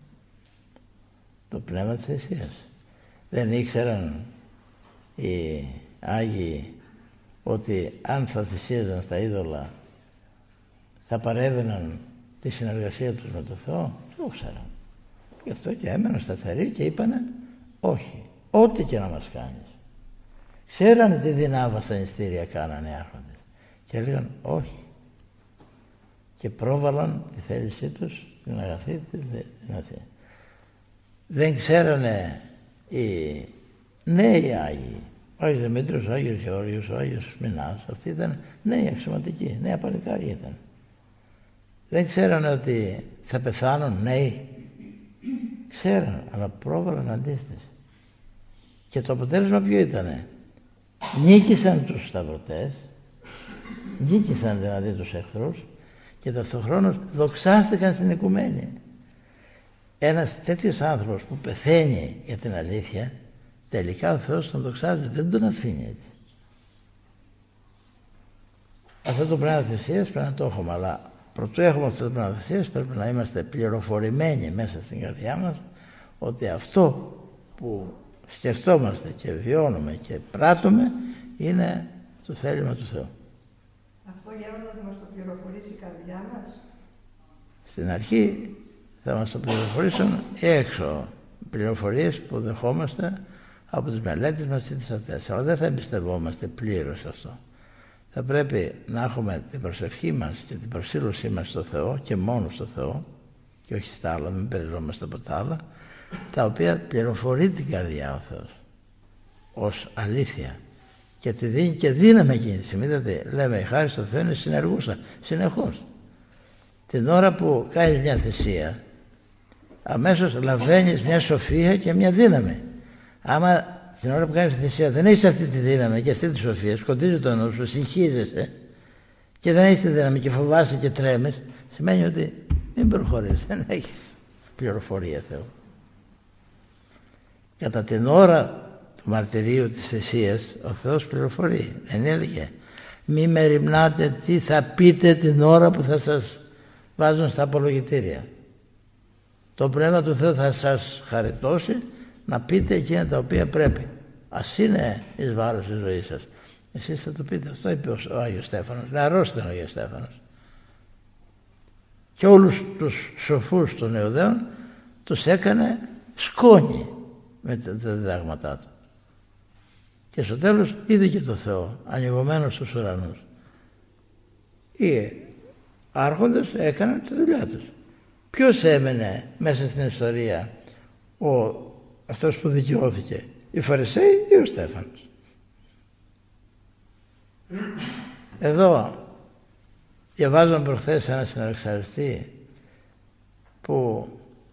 Το πνεύμα της θυσίας. Δεν ήξεραν οι Άγιοι ότι αν θα θυσίαζαν στα είδωλα θα παρέβαιναν τη συνεργασία τους με το Θεό? Το ξέραν. Γι' αυτό και έμεναν σταθεροί και είπανε όχι, ό,τι και να μας κάνεις. Ξέρανε τι δεινά βασανιστήρια κάνανε οι άρχοντες και έλεγαν όχι, και πρόβαλαν τη θέλησή τους, την αγαθή, την αθή. Δεν ξέρανε οι νέοι Άγιοι, ο Άγιος Δημήτριος, ο Άγιος Γεώργιος, ο Άγιος Μινάς, αυτοί ήταν νέοι αξιωματικοί, νέα παλικάρια ήταν. Δεν ξέρανε ότι θα πεθάνουν νέοι. Ξέραν, αλλά πρόβαλαν αντίσταση. Και το αποτέλεσμα ποιο ήτανε? Νίκησαν τους σταυρωτές, νίκησαν δηλαδή τους εχθρούς και ταυτοχρόνως δοξάστηκαν στην οικουμένη. Ένας τέτοιος άνθρωπος που πεθαίνει για την αλήθεια, τελικά ο Θεός τον δοξάζει, δεν τον αφήνει έτσι. Αυτό το πνεύμα θυσίας πρέπει να το έχουμε, αλλά προτού έχουμε αυτό το πνεύμα θυσίας πρέπει να είμαστε πληροφορημένοι μέσα στην καρδιά μας ότι αυτό που σκεφτόμαστε και βιώνουμε και πράττουμε είναι το θέλημα του Θεού. Αυτό Γέροντα θα μας το πληροφορήσει η καρδιά μας? Στην αρχή θα μας το πληροφορήσουν έξω πληροφορίες που δεχόμαστε από τις μελέτες μας και τις αυτές, αλλά δεν θα εμπιστευόμαστε πλήρως αυτό. Θα πρέπει να έχουμε την προσευχή μας και την προσήλωσή μας στο Θεό και μόνο στο Θεό και όχι στα άλλα, μην περιζόμαστε από τα άλλα, τα οποία πληροφορεί την καρδιά ο Θεός ως αλήθεια και τη δίνει και δύναμη εκείνη τη στιγμή. Δηλαδή λέμε η χάρη στο Θεό είναι συνεργούσα συνεχώς. Την ώρα που κάνεις μια θυσία αμέσως λαβαίνεις μια σοφία και μια δύναμη. Άμα την ώρα που κάνεις τη θυσία δεν έχεις αυτή τη δύναμη και αυτή τη σοφία, σκοτίζει το νου σου, συγχύζεσαι και δεν έχεις τη δύναμη και φοβάσαι και τρέμεις, σημαίνει ότι μην προχωρείς, δεν έχεις πληροφορία Θεού. Κατά την ώρα του μαρτυρίου της θυσίας ο Θεός πληροφορεί. Δεν έλεγε μη μεριμνάτε τι θα πείτε την ώρα που θα σας βάζουν στα απολογητήρια. Το πνεύμα του Θεού θα σας χαριτώσει να πείτε εκείνα τα οποία πρέπει. Ας είναι εις βάρος της ζωής σας. Εσείς θα το πείτε. Αυτό είπε ο Άγιος Στέφανος. Νεαρός ήταν ο Άγιος Στέφανος. Και όλους τους σοφούς των Ιουδαίων τους έκανε σκόνη με τα διδάγματά του. Και στο τέλος είδε και το Θεό ανοιγωμένο στους ουρανούς. Οι άρχοντες έκαναν τη δουλειά τους. Ποιος έμενε μέσα στην ιστορία, αυτός που δικαιώθηκε, οι Φαρισαίοι ή ο Στέφανος? Εδώ διαβάζαμε προχθές ένα συναρεξαριστή που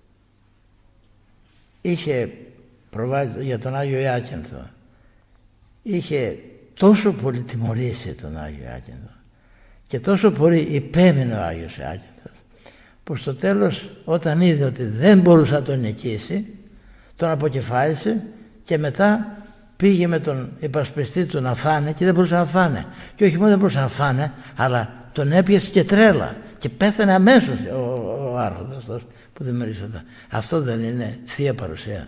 είχε προβάλλει για τον Άγιο Ιάκυνθο, είχε τόσο πολύ τιμωρήσει τον Άγιο Ιάκυνθο και τόσο πολύ υπέμεινε ο Άγιος Ιάκυνθος, που στο τέλος όταν είδε ότι δεν μπορούσε να τον νικήσει, τον αποκεφάλισε και μετά πήγε με τον υπασπιστή του να φάνε και δεν μπορούσε να φάνε. Και όχι μόνο δεν μπορούσε να φάνε, αλλά τον έπιασε και τρέλα και πέθανε αμέσως ο άρχοντας αυτός που δημιουργήσε. Αυτό δεν είναι θεία παρουσία?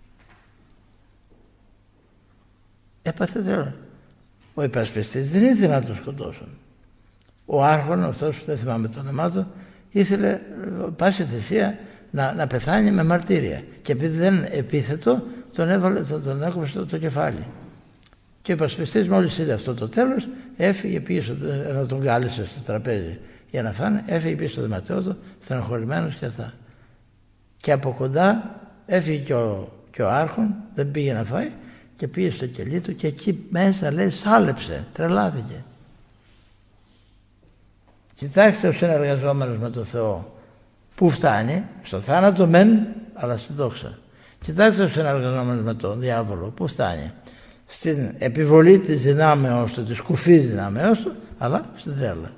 Έπαθε τρέλα. Ο υπασπιστής δεν ήθελε να τον σκοτώσουν. Ο άρχον, αυτός που δεν θυμάμαι το όνομά του, ήθελε πάση θυσία να πεθάνει με μαρτύρια. Και επειδή δεν επίθετο, τον έκοψε το κεφάλι. Και ο υπασπιστής μόλις είδε αυτό το τέλος, έφυγε πίσω, ενώ τον κάλεσε στο τραπέζι για να φάνε, έφυγε πίσω στο δωματιό του, στενοχωρημένος και αυτά. Και από κοντά έφυγε και ο άρχον, δεν πήγε να φάει και πήγε στο κελί του και εκεί μέσα λέει σάλεψε, τρελάθηκε. Κοιτάξτε ο συνεργαζόμενος με τον Θεό που φτάνει στο θάνατο μεν, αλλά στην δόξα. Κοιτάξτε ο συνεργαζόμενος με τον διάβολο που φτάνει στην επιβολή της δυνάμεως του, της κουφής δυνάμεως του, αλλά στην τρέλα.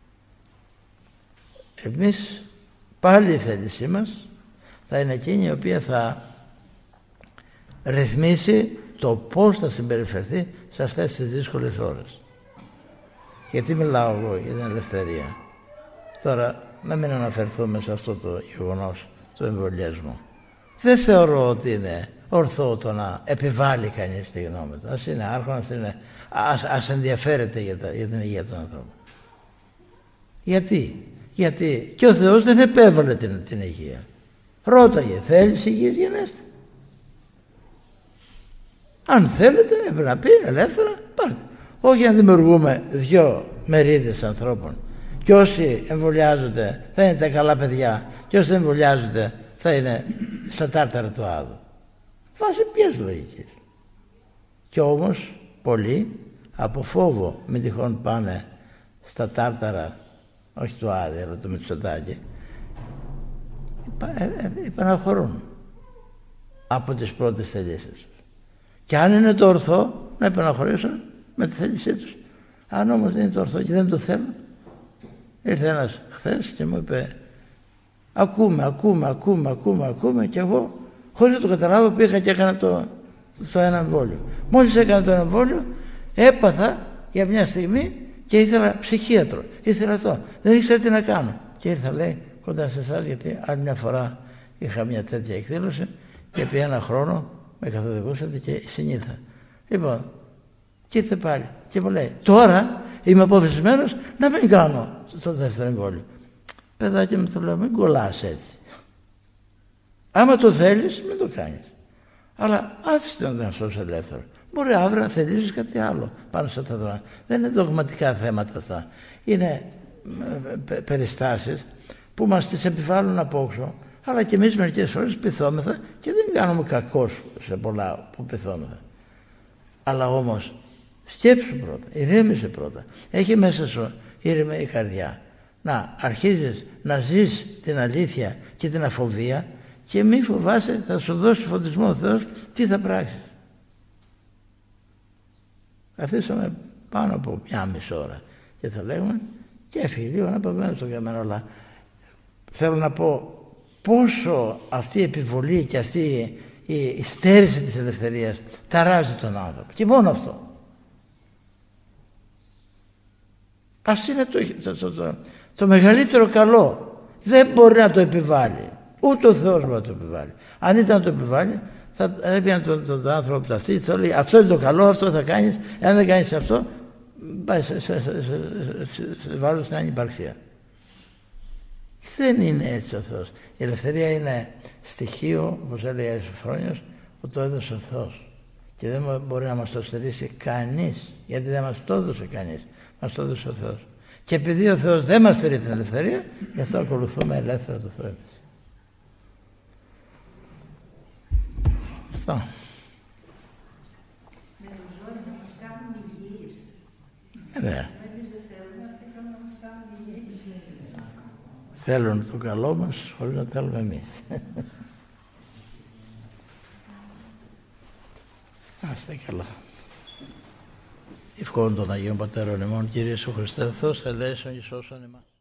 Εμείς πάλι η θέλησή μας θα είναι εκείνη η οποία θα ρυθμίσει το πώς θα συμπεριφερθεί σε αυτές τις δύσκολες ώρες. Γιατί μιλάω εγώ για την ελευθερία. Τώρα να μην αναφερθούμε σε αυτό το γεγονός του εμβολιασμού. Δεν θεωρώ ότι είναι ορθό το να επιβάλλει κανείς τη γνώμη του. Ας είναι άρχοντας, ας ενδιαφέρεται για την υγεία των ανθρώπων. Γιατί και ο Θεός δεν επέβαλε την υγεία. Ρώταγε, θέλεις υγιής γενέστε? Αν θέλετε, έπρεπε να πει ελεύθερα, πάρτε. Όχι να δημιουργούμε δύο μερίδες ανθρώπων. Και όσοι εμβολιάζονται θα είναι τα καλά παιδιά, και όσοι δεν εμβολιάζονται θα είναι στα τάρταρα του Άδου. Βάσει ποιες λογικές? Και όμως πολλοί από φόβο μην τυχόν πάνε στα τάρταρα, όχι του Άδη αλλά του Μητσοτάκη, υπαναχωρούν από τις πρώτες θελήσεις. Και αν είναι το ορθό, να υπαναχωρήσουν με τη θέλησή τους. Αν όμως δεν είναι το ορθό και δεν το θέλουν, ήρθε ένας χθες και μου είπε, ακούμε, και εγώ χωρίς να το καταλάβω πήγα και έκανα το ένα εμβόλιο. Μόλις έκανα το ένα εμβόλιο έπαθα για μια στιγμή και ήθελα ψυχίατρο, ήθελα αυτό, δεν ήξερα τι να κάνω, και ήρθα, λέει, κοντά σε εσάς, γιατί άλλη μια φορά είχα μια τέτοια εκδήλωση και επί ένα χρόνο με καθοδηγούσατε και συνήλθα. Λοιπόν, και ήρθε πάλι και μου λέει, τώρα είμαι αποφασισμένος να μην κάνω το δεύτερο εμβόλιο. Παιδάκι μου, το λέω, μην κολλάς έτσι. Άμα το θέλεις, μην το κάνεις. Αλλά άφησε τον εαυτό σου ελεύθερο. Μπορεί αύριο να θελήσεις κάτι άλλο πάνω σε αυτά τα. Δεν είναι δογματικά θέματα αυτά. Είναι περιστάσεις που μας τις επιβάλλουν απόξω, αλλά και εμείς μερικές φορές πειθόμεθα και δεν κάνουμε κακός σε πολλά που πειθόμεθα. Αλλά όμως σκέψου πρώτα, ηρέμησε πρώτα. Έχει μέσα σου ήρεμη η καρδιά. Να αρχίζεις να ζεις την αλήθεια και την αφοβία και μη φοβάσαι, θα σου δώσει φωτισμό ο Θεός, τι θα πράξεις. Καθίσαμε πάνω από 1,5 ώρα και θα λέγουμε και έφυγε λίγο να πάμε στο κείμενο, αλλά θέλω να πω πόσο αυτή η επιβολή και αυτή η στέρηση της ελευθερίας ταράζει τον άνθρωπο, και μόνο αυτό. Ας είναι το μεγαλύτερο καλό. Δεν μπορεί να το επιβάλλει, ούτε ο Θεός μπορεί να το επιβάλλει. Αν ήταν να το επιβάλλει, θα έπαιρνε τον άνθρωπο από αυτή, θα λέει, αυτό είναι το καλό, αυτό θα κάνεις, εάν δεν κάνεις αυτό, πάει σε βάλω στην ανυπαρξία. Δεν είναι έτσι ο Θεός. Η ελευθερία είναι στοιχείο, όπως έλεγε ο Σοφρόνιος, που το έδωσε ο Θεός, και δεν μπορεί να μας το στερήσει κανείς, γιατί δεν μας το έδωσε κανείς, μας το έδωσε ο Θεός. Και επειδή ο Θεός δεν μας στερεί την ελευθερία, γι' αυτό ακολουθούμε ελεύθερα το Θεό. Αυτό. Με το ζόρι να μας κάνουν υγιείς. Ναι. Εμείς δεν θέλουμε, αυτοί θέλουν να μας κάνουν υγιείς. Θέλουν το καλό μας χωρίς να θέλουμε εμείς. Άστε καλά. Ευχών των Αγίων Πατέρων ημών, Κύριε Ιησού Χριστέ, Θεός ελέησον εις όσων ημάς.